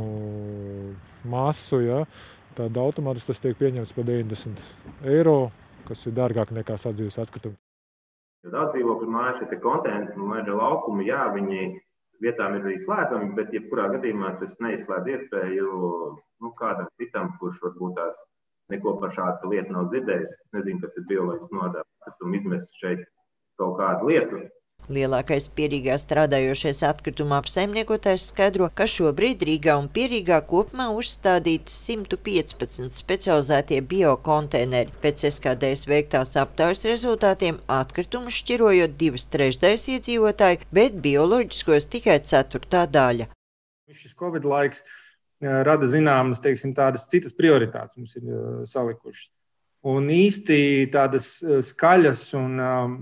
masu, tad automātiski tas tiek pieņemts par 90 eiro, kas ir dārgāk nekā sadzīves atkritumi. Daudz dzīvokļu mājas šie konteineri un meža laukumi, viņi vietām ir arī slēdzami, bet jebkurā gadījumā tas neizslēdz iespēju kādam citam, kurš varbūt tās neko par šādu lietu nav dzirdējis. Nezinu, kas ir bioloģiski noardāms, izmest šeit kaut kādu lietu. Lielākais Pierīgā strādājošais atkrituma apsaimniekotājs skaidro, ka šobrīd Rīgā un Pierīgā kopumā uzstādīti 115 specializētie biokonteineri. Pēc SKDS veiktās aptaujas rezultātiem atkritumus šķirojot 2/3 iedzīvotāju, bet bioloģiskos tikai 1/4 daļa. Šis Covid laiks rada zināmas, teiksim, tādas citas prioritātes mums ir salikušas. Un īsti tādas skaļas un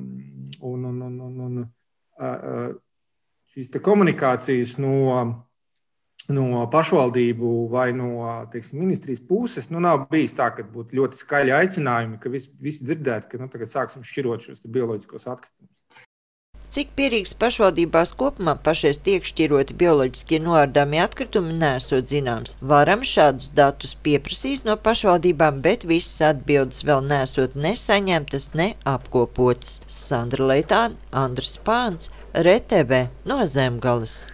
šīs te komunikācijas no pašvaldību vai no, teiksim, ministrijas puses, nav bijis tā, ka būtu ļoti skaļi aicinājumi, ka visi dzirdētu, ka tagad sāksim šķirot šos bioloģiskos atkritumus. Cik Pierīgas pašvaldībās kopumā pašreiz tiek šķiroti bioloģiskie noārdāmie atkritumi, nesot zināms. Varam šādus datus pieprasīt no pašvaldībām, bet visas atbildes vēl nesot nesaņemtas, ne apkopotas. Sandra Leitāne, Andris Pāns, RTV no Zemgales.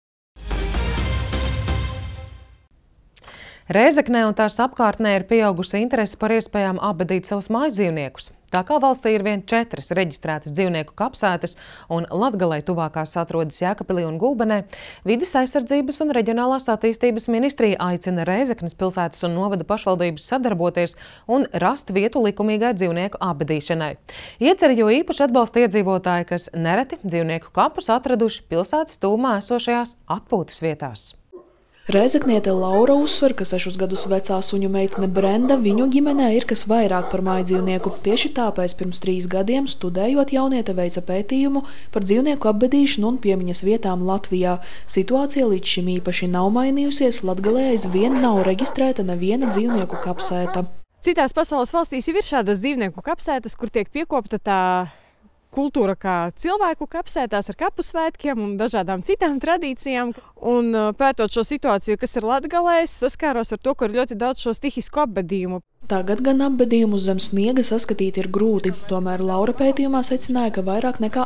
Rēzeknē un tās apkārtnē ir pieaugusi interese par iespējām apbedīt savus mājdzīvniekus. Tā kā valstī ir vien 4 reģistrētas dzīvnieku kapsētas un Latgalei tuvākās atrodas Jēkabpilī un Gulbenē, Vides aizsardzības un reģionālās attīstības ministrija aicina Rēzeknes pilsētas un novada pašvaldības sadarboties un rast vietu likumīgai dzīvnieku apbedīšanai. Ieceri jo īpaši atbalsta iedzīvotāji, kas nereti dzīvnieku kapus atraduši pilsētas tūmā esošajās atpūtas vietās. Rēzekniete Laura uzsver, ka 6 gadus vecā suņu meitene Brenda viņu ģimenē ir kas vairāk par mājdzīvnieku. Tieši tāpēc pirms 3 gadiem studējot jauniete veica pētījumu par dzīvnieku apbedīšanu un piemiņas vietām Latvijā. Situācija līdz šim īpaši nav mainījusies, Latgalē aizvien nav reģistrēta neviena dzīvnieku kapsēta. Citās pasaules valstīs ir šādas dzīvnieku kapsētas, kur tiek piekopta tā kultūra kā cilvēku kapsētās ar kapu svētkiem un dažādām citām tradīcijām. Un pētot šo situāciju, kas ir Latgalē, es saskāros ar to, ka ir ļoti daudz šo stihisku apbedījumu. Tagad gan apbedījumu zem sniega saskatīt ir grūti. Tomēr Laura pētījumā secināja, ka vairāk nekā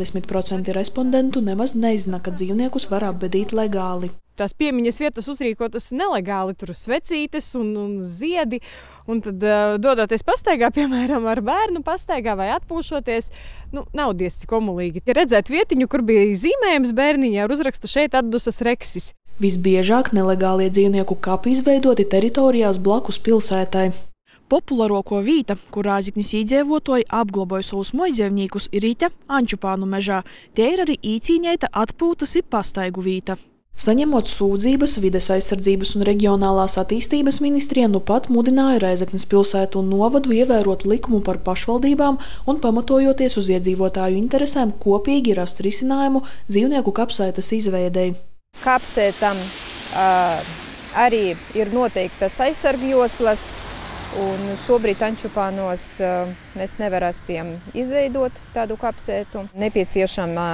80% respondentu nemaz nezina, ka dzīvniekus var apbedīt legāli. Tās piemiņas vietas uzrīkotas nelegāli, tur svecītes un ziedi, un tad dodoties pastaigā, piemēram, ar bērnu pastaigā vai atpūšoties, nav diez cik omulīgi. Ja redzēt vietiņu, kur bija zīmējums bērniņā ar uzrakstu šeit atdusas reksis. Visbiežāk nelegālie dzīvnieku kapi izveidoti teritorijās blakus pilsētai. Populārāko vīta, kur Rāziknis iedzīvotāji apgloboja savus mojdzīvniekus, ir Rīte Ančupānu mežā. Tie ir arī īcīņēta atpūtas ir pastaigu vīta. Saņemot sūdzības, Vides aizsardzības un reģionālās attīstības ministrija pat mudināja Rēzeknes pilsētu un novadu ievērot likumu par pašvaldībām un pamatojoties uz iedzīvotāju interesēm kopīgi rast risinājumu dzīvnieku kapsētas izveidei. Kapsētam arī ir noteiktas aizsargjoslas, un šobrīd Ančupānos mēs nevarasim izveidot tādu kapsētu. Nepieciešama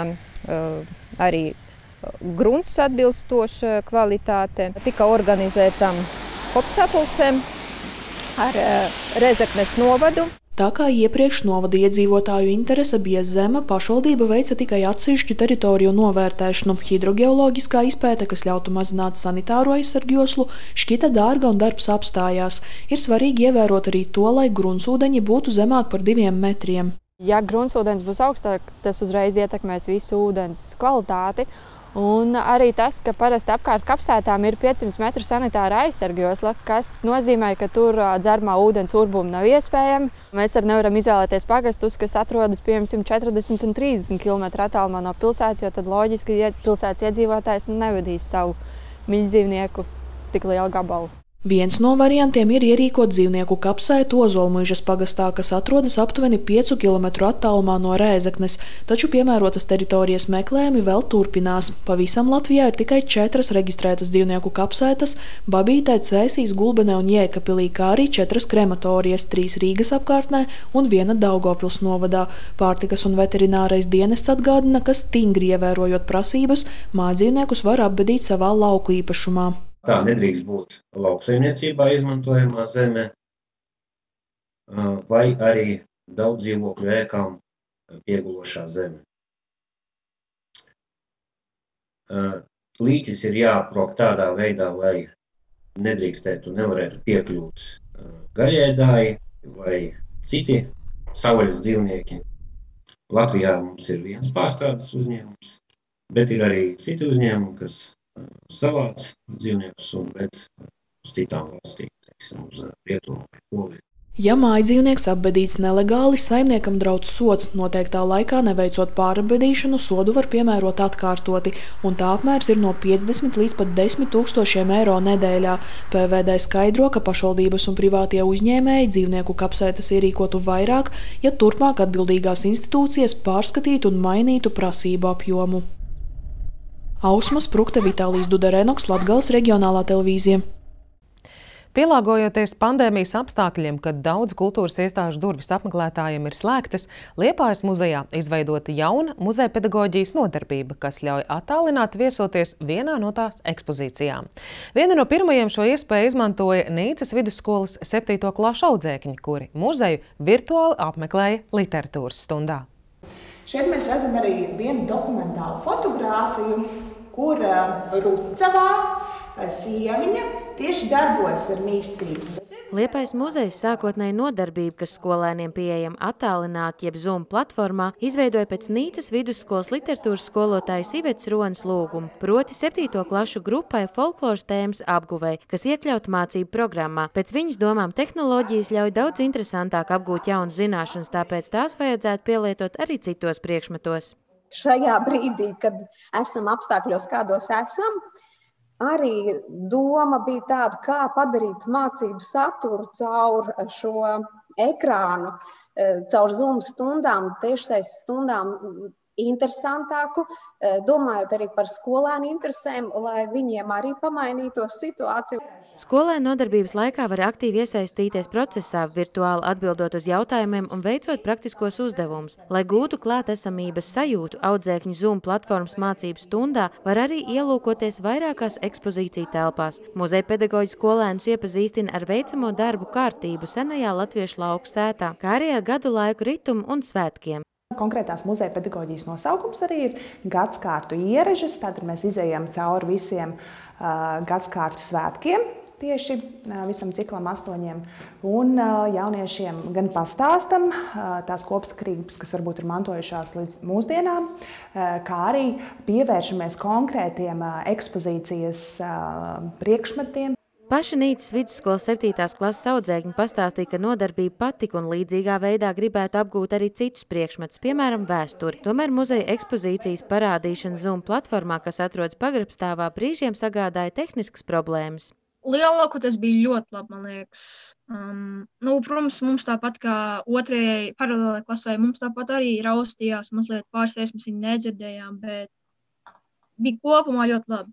arī grunts atbilstoša kvalitāte. Tika organizētam kopsapulcēm ar Rēzeknes novadu. Tā kā iepriekš novada iedzīvotāju interese bija zema, pašvaldība veica tikai atsevišķu teritoriju novērtēšanu. Hidrogeoloģiskā izpēte, kas ļautu mazināt sanitāro aizsargjoslu, šķita dārga un darbs apstājās. Ir svarīgi ievērot arī to, lai gruntsūdeņi būtu zemāk par 2 metriem. Ja gruntsūdens būs augstāk, tas uzreiz ietekmēs visu ūdens kvalitāti. Un arī tas, ka parasti apkārt kapsētām ir 500 metru sanitāra aizsargjosla, kas nozīmē, ka tur dzeramā ūdens urbumi nav iespējami. Mēs arī nevaram izvēlēties pagastus, kas atrodas piemēram 40 un 30 km attālumā no pilsētas, jo tad loģiski pilsētas iedzīvotājs nevedīs savu mīļdzīvnieku tik lielu gabalu. Viens no variantiem ir ierīkot dzīvnieku kapsētu Ozolmuižas pagastā, kas atrodas aptuveni 5 km attālumā no Rēzeknes, taču piemērotas teritorijas meklējumi vēl turpinās. Pavisam Latvijā ir tikai 4 reģistrētas dzīvnieku kapsētas – Babītē, Cēsīs, Gulbenē un Jēkabpilī, kā arī 4 krematorijas – 3 Rīgas apkārtnē un 1 Daugavpils novadā. Pārtikas un veterinārais dienests atgādina, ka stingri ievērojot prasības, mājdzīvniekus var apbedīt savā lauku īpašumā. Tā nedrīkst būt lauksaimniecībā izmantojamā zeme vai arī daudz dzīvokļu ēkām piegulošā zeme. Līķis ir jāaprok tādā veidā, lai nedrīkstētu un nevarētu piekļūt gaļēdāji vai citi savvaļas dzīvnieki. Latvijā mums ir viens pārstrādes uzņēmums, bet ir arī citi uzņēmumi, kas savāc dzīvniekus un ved uz citām valstīm, teiksim, uz Rietumu vai Poliju. Ja mājdzīvnieks apbedīts nelegāli, saimniekam draudz sods. Noteiktā laikā neveicot pārabedīšanu, sodu var piemērot atkārtoti, un tā apmērs ir no 50 līdz pat 10 000 eiro nedēļā. PVD skaidro, ka pašvaldības un privātie uzņēmēji dzīvnieku kapsētas ierīkotu vairāk, ja turpmāk atbildīgās institūcijas pārskatītu un mainītu prasību apjomu. Ausma Sprukte, Vitālijs Duderenoks, Latgales reģionālā televīzija. Pielāgojoties pandēmijas apstākļiem, kad daudz kultūras iestāžu durvis apmeklētājiem ir slēgtas, Liepājas muzejā izveidota jauna muzejpedagoģijas nodarbība, kas ļauj attālināt viesoties vienā no tās ekspozīcijām. Viena no pirmajiem šo iespēju izmantoja Nīcas vidusskolas 7. klašu audzēkņi, kuri muzeju virtuāli apmeklēja literatūras stundā. Šeit mēs redzam arī vienu dokumentālu fotogrāfiju, kur Rucavā sieviņa tieši darbojas ar mīlestību. Liepājas muzejs sākotnēji nodarbību, kas skolēniem pieejama attālināti jeb Zoom platformā, izveidoja pēc Nīcas vidusskolas literatūras skolotājas Ivetes Ronas lūgumu, proti 7. klašu grupai folkloras tēmas apguvei, kas iekļaut mācību programmā. Pēc viņas domām tehnoloģijas ļauj daudz interesantāk apgūt jaunas zināšanas, tāpēc tās vajadzētu pielietot arī citos priekšmetos. Šajā brīdī, kad esam apstākļos, kādos esam, arī doma bija tāda, kā padarīt mācību saturu caur šo ekrānu, caur Zoom stundām, tiešsaistes stundām interesantāku, domājot arī par skolēnu interesēm, lai viņiem arī pamainītos situāciju. Skolēnu nodarbības laikā var aktīvi iesaistīties procesā, virtuāli atbildot uz jautājumiem un veicot praktiskos uzdevumus. Lai gūtu klātesamības sajūtu, audzēkņu Zoom platformas mācību stundā var arī ielūkoties vairākās ekspozīciju telpās. Muzeja pedagoģi skolēnus iepazīstina ar veicamo darbu kārtību senajā latviešu lauku sētā, kā arī ar gadu laiku ritumu un svētkiem. Konkrētās muzeja pedagoģijas nosaukums arī ir gadskārtu ierežas, tātad mēs izejam cauri visiem gadskārtu svētkiem, tieši visam ciklam 8, un jauniešiem gan pastāstam tās kopsakarības, kas varbūt ir mantojušās līdz mūsdienām, kā arī pievēršamies konkrētiem ekspozīcijas priekšmetiem. Paša Nīcas vidusskolas 7. klases audzēkņi pastāstīja, ka nodarbība patika un līdzīgā veidā gribētu apgūt arī citus priekšmetus, piemēram, vēsturi. Tomēr muzeja ekspozīcijas parādīšana Zoom platformā, kas atrodas pagrabstāvā, brīžiem sagādāja tehniskas problēmas. Lielāko tas bija ļoti labi, man liekas. Protams, mums tāpat kā 2. paralēlajai klasē, mums tāpat arī raustījās mazliet pāris reizes, mēs viņu nedzirdējām, bet bija kopumā ļoti labi.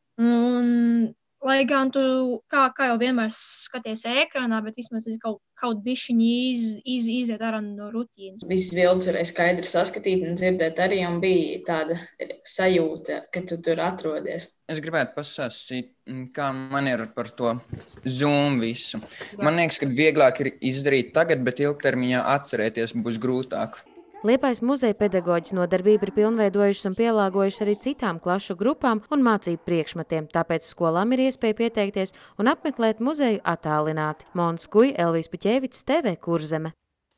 Lai gan tu, kā jau vienmēr skaties ekrānā, bet vismaz kaut bišķiņi iziet ārā no rutīnas. Visas bildes varēja skaidri saskatīt un dzirdēt arī, un bija tāda sajūta, ka tu tur atrodies. Es gribētu pastāstīt, kā man ir par to Zoom visu. Man liekas, ka vieglāk ir izdarīt tagad, bet ilgtermiņā atcerēties būs grūtāk. Liepājas muzeja pedagoģis nodarbība ir pilnveidojušas un pielāgojušas arī citām klašu grupām un mācību priekšmetiem, tāpēc skolām ir iespēja pieteikties un apmeklēt muzeju attālināti. Mons Kuj, Elvijas Puķēvits, TV Kurzeme.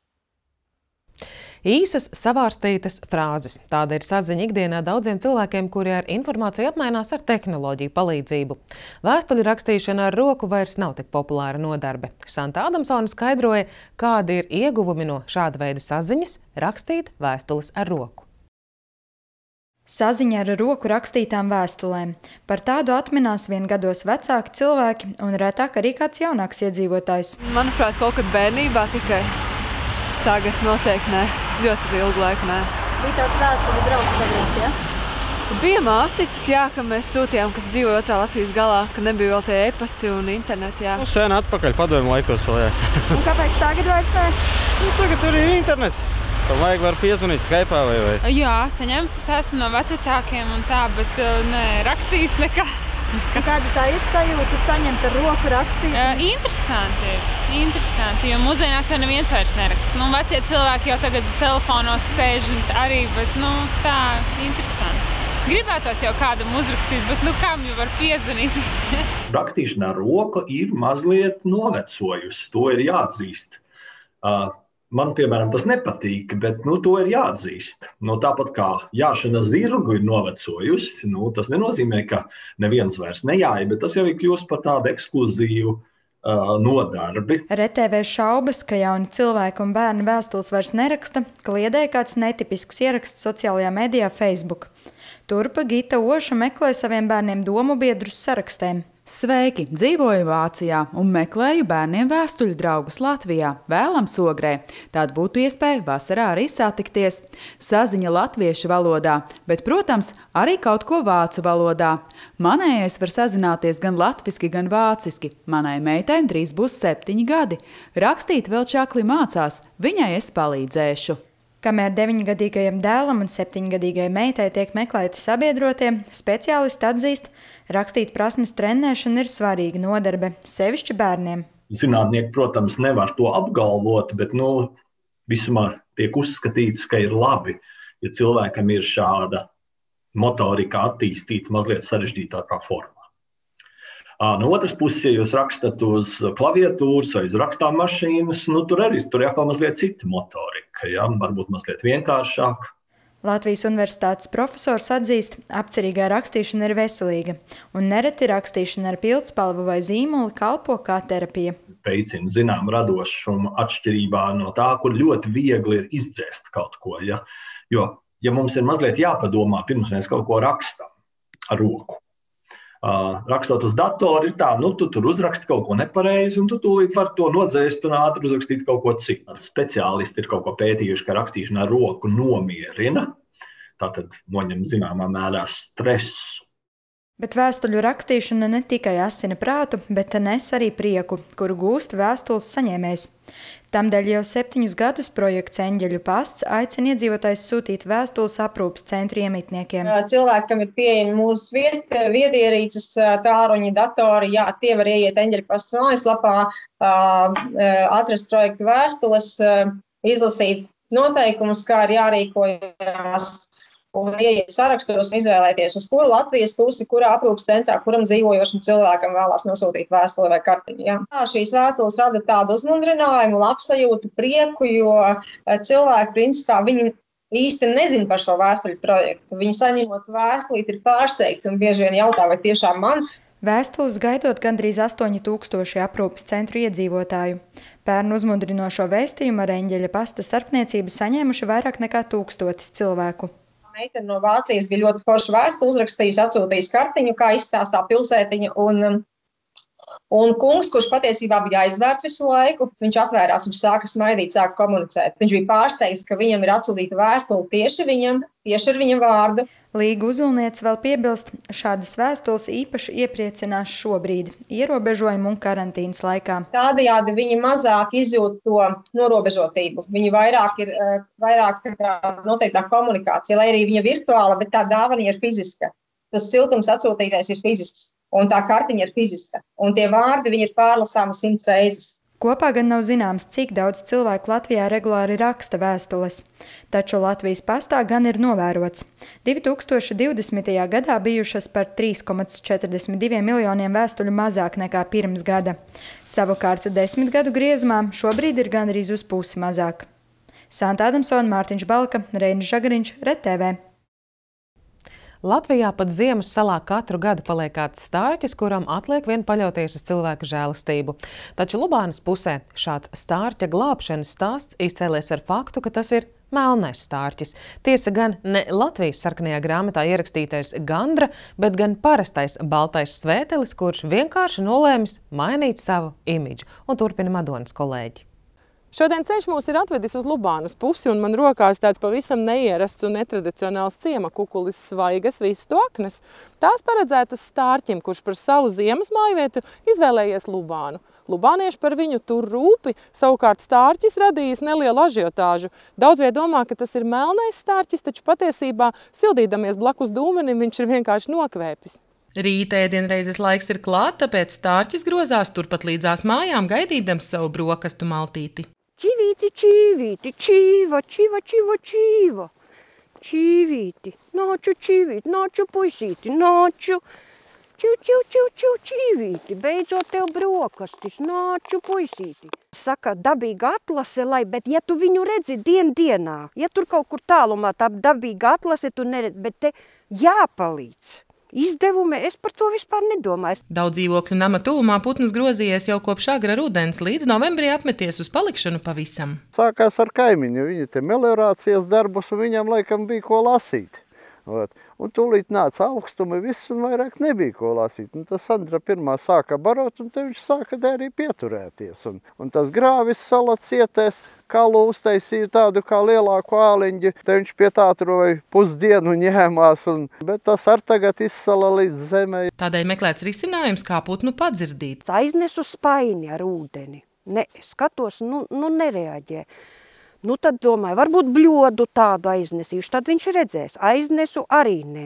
Īsas savārstītas frāzes. Tāda ir saziņa ikdienā daudziem cilvēkiem, kuri ar informāciju apmainās ar tehnoloģiju palīdzību. Vēstuļu rakstīšana ar roku vairs nav tik populāra nodarbe. Santa Adamsone skaidroja, kādi ir ieguvumi no šāda veida saziņas rakstīt vēstules ar roku. Saziņa ar roku rakstītām vēstulēm. Par tādu atminās gados vecāki cilvēki un retāk arī kāds jaunāks iedzīvotājs. Manuprāt, kaut kad bērnībā tikai. Tagad noteikti nē, ļoti ilgu laiku nē. Bija tāds vēstuļu draugs agrīt, ja? Bija māsītes, jā, ka mēs sūtījām, kas dzīvoja otrā Latvijas galā, ka nebija vēl tie e-pasti un interneti, jā. Sen atpakaļ padomju laikos vēl, jā. Un kāpēc tagad vairs nē? Tagad tur ir internets. Tam vajag var piezvanīt Skype'ā vai? Jā, saņemts, es esmu no vecvecākiem un tā, bet nē, rakstījis nekā. Kāda tā ir sajūta saņemt ar roku rakstīt? Interesanti, jo mūsdienās jau neviens vairs neraksta. Vecie cilvēki jau tagad telefonos sēž arī, bet tā interesanti. Gribētos jau kādam uzrakstīt, bet kam jau var piezvanīt? Rakstīšana ar roku ir mazliet novecojusi, to ir jāatzīst. Man, piemēram, tas nepatīk, bet to ir jāatzīst. Tāpat kā jāšana zirgu ir novecojusi, tas nenozīmē, ka neviens vairs nejāja, bet tas jau ir kļūst par tādu ekskluzīvu nodarbi. RTV šaubas, ka jauni cilvēki un bērni vēstules vairs neraksta, kliedēja kāds netipisks ieraksts sociālajā medijā Facebook. Turpa Gita Oša meklē saviem bērniem domu biedrus sarakstēm. Sveiki! Dzīvoju Vācijā un meklēju bērniem vēstuļu draugus Latvijā, vēlams Ogrē. Tāda būtu iespēja vasarā arī satikties. Saziņa latviešu valodā, bet, protams, arī kaut ko vācu valodā. Manējais var sazināties gan latviski, gan vāciski. Manai meitai drīz būs 7 gadi. Rakstīt vēl čakli mācās, viņai es palīdzēšu. Kamēr 9-gadīgajam dēlam un 7-gadīgajai meitai tiek meklēti sabiedrotie, speciālisti atzīst, rakstīt prasmes trenēšana ir svarīga nodarbe, sevišķi bērniem. Zinātnieki, protams, nevar to apgalvot, bet visumā tiek uzskatīts, ka ir labi, ja cilvēkam ir šāda motorika attīstīta mazliet sarežģītākā formā. No otras puses, ja jūs rakstat uz klaviatūras vai uz rakstām mašīnas, tur atkal mazliet cita motorika, varbūt mazliet vienkāršāk. Latvijas universitātes profesors atzīst, apcerīgā rakstīšana ir veselīga, un nereti rakstīšana ar pildspalvu vai zīmoli kalpo kā terapija. Veicina zināmu radošumu atšķirībā no tā, kur ļoti viegli ir izdzēst kaut ko. Jo, ja mums ir mazliet jāpadomā, pirms mēs kaut ko rakstam ar roku, rakstot uz datoru, ir tā, tu tur uzraksti kaut ko nepareizi, un tu tūlīt var to nodzēst un ātri uzrakstīt kaut ko citu. Speciālisti ir kaut ko pētījuši, ka rakstīšana ar roku nomierina, tātad noņem zināmā mērā stresu. Bet vēstuļu rakstīšana ne tikai asina prātu, bet nes arī prieku, kuru gūst vēstules saņēmējs. Tamdēļ jau 7 gadus projekts Eņģeļu pasts aicina iedzīvotājus sūtīt vēstules aprūpes centru iemitniekiem. Cilvēkam ir pieejami mūsu viedierīces, tāruņi, datori, tie var ieiet Eņģeļu pasts mājaslapā, atrast projektu vēstules, izlasīt noteikumus, kā ir jārīkojas, un ieiet sarakstos un izvēlēties, uz kuru Latvijas pusi, kurā aprūpes centrā, kuram dzīvojošam cilvēkam vēlās nosūtīt vēstuli vai kartiņu. Ja. Šīs vēstules rada tādu uzmundrinājumu, labsajūtu, prieku, jo cilvēki, principā, viņi īsti nezina par šo vēstuļu projektu. Viņi saņemot vēstulīt ir pārsteigti un bieži vien jautā, vai tiešām man. Vēstules gaidot gandrīz 8000 aprūpes centru iedzīvotāju. Pērn uzmundrinošo vēstījumu ar Eņģeļa pasta starpniecību saņēmuši vairāk nekā 1000 cilvēku. Meitene no Vācijas bija ļoti forša vēstule uzrakstījusi, atsūtījusi kartiņu, kā izstāstā pilsētiņa, un kungs, kurš patiesībā bija aizvērts visu laiku, viņš atvērās, viņš sāka smaidīt, sāka komunicēt. Viņš bija pārsteigts, ka viņam ir atsūtīta vēstule tieši ar viņa vārdu. Līga Uzulniece vēl piebilst, šādas vēstules īpaši iepriecinās šobrīd, ierobežojumu un karantīnas laikā. Tādējādi viņi mazāk izjūt to norobežotību. Viņi vairāk ir noteiktā komunikācija, lai arī viņa virtuāla, bet tā dāvana ir fiziska. Tas siltums atsūtītais ir fizisks, un tā kartiņa ir fiziska. Un tie vārdi viņi ir pārlasāmi 100 reizes. Kopā gan nav zināms, cik daudz cilvēku Latvijā regulāri raksta vēstules. Taču Latvijas pastā gan ir novērots. 2020. gadā bijušas par 3,42 miljoniem vēstuļu mazāk nekā pirms gada. Savukārt 10 gadu griezumā šobrīd ir gandrīz uz pusi mazāk. Santa Adamsona, Mārtiņš Balka, Reinis Žagariņš, RTV. Latvijā pat ziemas salā katru gadu paliek kāds stārķis, kuram atliek vien paļauties uz cilvēku žēlastību. Taču Lubānas pusē šāds stārķa glābšanas stāsts izcēlies ar faktu, ka tas ir melnais stārķis. Tiesa gan ne Latvijas sarkanajā grāmatā ierakstītais gandra, bet gan parastais baltais svētelis, kurš vienkārši nolēmis mainīt savu imidžu. Un turpina Madonas kolēģi. Šodien ceļš mūs ir atvedis uz Lubānas pusi, un man rokās tāds pavisam neierasts un netradicionāls ciema kukulis svaigas vistu aknes. Tās paredzētas stārķim, kurš par savu ziemas mājvietu izvēlējies Lubānu. Lubānieši par viņu tur rūpi, savukārt stārķis radījis nelielu ažiotāžu. Daudz domā, ka tas ir melnais stārķis, taču patiesībā, sildīdamies blakus dūmenim, viņš ir vienkārši nokvēpis. Rīta ēdienreizes laiks ir klāt, tāpēc stārķis grozās turpat līdzās mājām, gaidīdams savu brokastu maltīti. Čivīti, čivīti, čīva, čīva, čīva, čīva. Čivīti, nāču, čivīti, nāču, puisīti, nāču. Čiu, čiu, čiu, čiu, čivīti, beidzot tev brokastis, nāču, puisīti. Saka, dabīga atlase, bet ja tu viņu redzi dienā, ja tur kaut kur tālumā tā dabīga atlase, tu neredzi, bet te jāpalīdz. izdevumi, es par to vispār nedomāju. Daudz dzīvokļu nama tuvumā putns grozījies jau kopš agra rudens, līdz novembrī apmeties uz palikšanu pavisam. Sākās ar kaimiņu, viņi te meliorācijas darbus, un viņam laikam bija ko lasīt. Un tūlīt nāca augstumi viss, un vairāk nebija ko lasīt. Un tas Sandra pirmā sāka barot, un te viņš sāka arī pieturēties. Un tas grāvis sala cietēs, kalu uztaisīja tādu kā lielāku āliņģi. Te viņš pie tā turoja pusdienu ņēmās, bet tas ar tagad izsala līdz zemē. Tādēļ meklēts risinājums, kā putnu padzirdīt. Aiznesu spaini ar ūdeni. Skatos, nereaģē. Tad domāju, varbūt bļodu tādu aiznesīšu, tad viņš redzēs. Aiznesu arī nē.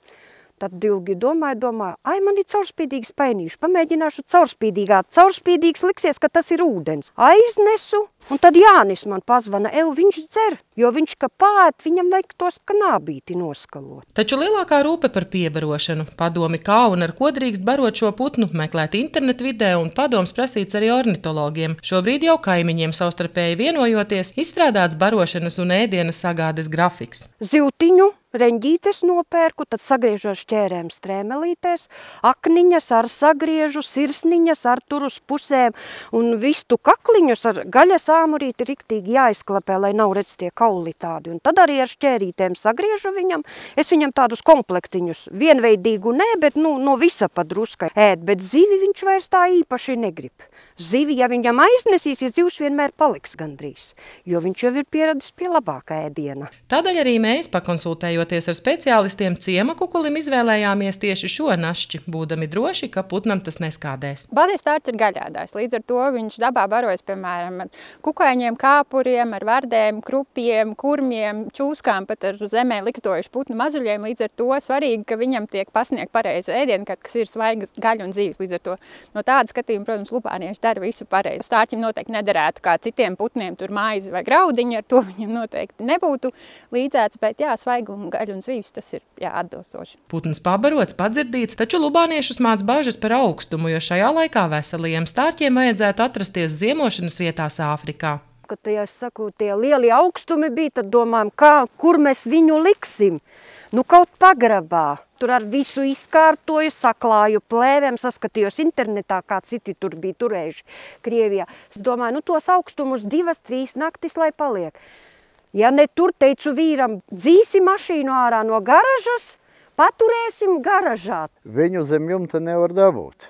Tad ilgi domāju, man ir caurspīdīgi spainīši, pamēģināšu caurspīdīgā. Caurspīdīgs liksies, ka tas ir ūdens. Aiznesu, un tad Jānis man pazvana, viņš dzer, jo viņš, ka pāēt, viņam vajag tos kanābīti noskalot. Taču lielākā rūpe par piebarošanu. Padomi kā un ar ko drīkst barot šo putnu, meklēt internetu vidē un padoms prasīts arī ornitologiem. Šobrīd jau kaimiņiem savstarpēji vienojoties, izstrādāts barošanas un ēdienas sagādes grafiks. Zivtiņu reņģītes nopērku, tad sagriežos šķērēm strēmelītēs, akniņas ar sagriežu, sirsniņas ar tur uz pusēm un vistu kakliņus ar gaļas āmurīti riktīgi jāizklapē, lai nav redz tie kauli tādi. Un tad arī ar šķērītēm sagriežu viņam, es viņam tādus komplektiņus, vienveidīgu nē, bet no visa pa druskai ēd, bet zivi viņš vairs tā īpaši negrib. Zivi, ja viņam aiznesīs, zivs vienmēr paliks gandrīz, jo viņš jau ir pieradis pie labākā ēdiena. Tādēļ arī mēs, pakonsultējoties ar speciālistiem, ciema kukulim izvēlējāmies tieši šo našķi, būdami droši, ka putnam tas neskādēs. Baltais stārķis ir gaļādājs, līdz ar to viņš dabā barojas, piemēram, ar kukaiņiem, kāpuriem, ar vardēm, krupiem, kurmiem, čūskām, pat ar zemē likstojuši putnu mazuļiem, līdz ar to svarīgi, ka viņam tiek pasniegt pareizi ēdienu, kas ir svaigas gaļa un zīves, līdz ar to no tāda skatījuma, protams, lubānieši dara visu pareizi. Stārķim noteikti nederētu kā citiem putniem tur maizi vai graudiņi, ar to viņam noteikti nebūtu līdzēts, bet jā, svaiga un gaļa un zīves, tas ir atbilstoši. Putns pabarots, padzirdīts, taču lubāniešus māc bažas par augstumu, jo šajā laikā veselajiem stārķiem vajadzētu atrasties ziemošanas vietās Āfrikā. Kad ja es saku, tie lieli augstumi bija, tad domājam, kur mēs viņu liksim? Kaut pagrabā. Tur ar visu izkārtoju, saklāju plēvēm, saskatījos internetā, kā citi tur bija turējuši Krievijā. Es domāju, tos augstumus 2-3 naktis, lai paliek. Ja ne tur, teicu vīram, dzīsi mašīnu ārā no garažas, paturēsim garažā. Viņu zem jumta nevar dabūt.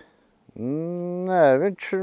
Nē, viņš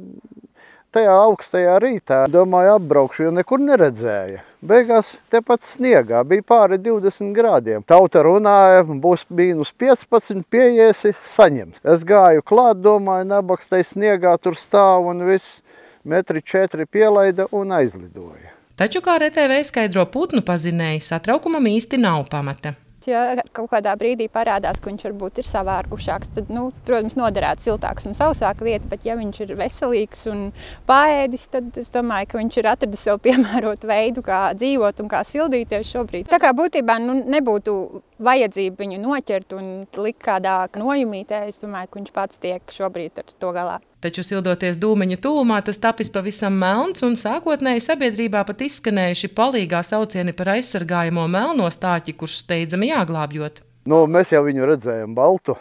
tajā augstajā rītā, domāju, apbraukšu, jo nekur neredzēja. Beigās tepat sniegā, bija pāri 20 grādiem. Tauta runāja, būs -15, pieiesi, saņems. Es gāju klāt, domāju, nabakstai sniegā tur stāv un viss 1,4 m pielaida un aizlidoja. Taču, kā RTV skaidro putnu pazinēji, satraukumam īsti nav pamata. Ja kaut kādā brīdī parādās, ka viņš varbūt ir savārgušāks, tad, protams, noderētu siltāks un sausāka vieta, bet ja viņš ir veselīgs un paēdis, tad es domāju, ka viņš ir atradis sev piemērotu veidu, kā dzīvot un kā sildīties šobrīd. Tā kā būtībā nebūtu vajadzība viņu noķert un likt kādā nojumītē, es domāju, ka viņš pats tiek šobrīd ar to galā. Taču sildoties dūmeņu tūmā, tas tapis pavisam melns un sākotnēji sabiedrībā pat izskanējuši palīgā saucieni par aizsargājamo melno stārķi, kurš steidzami jāglābjot. Mēs jau viņu redzējām baltu.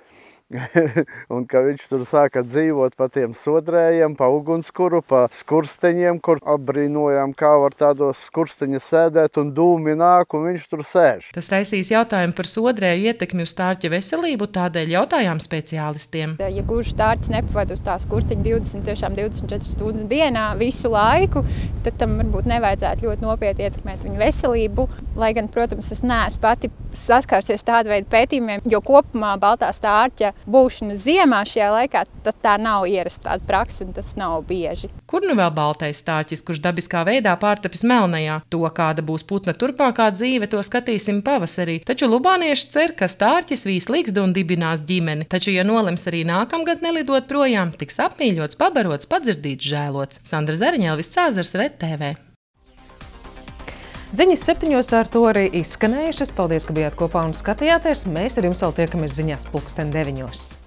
Un ka viņš tur sāka dzīvot pa tiem sodrējiem, pa ugunskuru, pa skursteņiem, kur apbrīnojām, kā var tādos skursteņa sēdēt un dūmi nāk, un viņš tur sēž. Tas raisīs jautājumu par sodrēju ietekmi uz stārķa veselību, tādēļ jautājām speciālistiem. Ja kurš stārķis nepavada uz tā skursteņa 24 stundas dienā visu laiku, tad tam varbūt nevajadzētu ļoti nopietni ietekmēt viņu veselību. Lai gan, protams, es neesmu pati saskārsies tādu veidu pētījumiem, jo kopumā baltā stārķa būšana ziemā šajā laikā, tad tā nav ierasta tāda praksa un tas nav bieži. Kur nu vēl baltais stārķis, kurš dabiskā veidā pārtapis melnajā? To, kāda būs putna turpmākā dzīve, to skatīsim pavasarī. Taču lubānieši cer, ka stārķis vīs ligzdu un dibinās ģimeni. Taču, ja nolems arī nākamgad nelidot projām, tiks apmīļots, pabarots, padzirdīts, žēlots. Sandra Zariņa, Elvis Cāzars, RTV. Ziņas 7 ar to arī izskanējušas. Paldies, ka bijāt kopā un skatījāties. Mēs ar jums vēl tiekamies ziņās 9:00.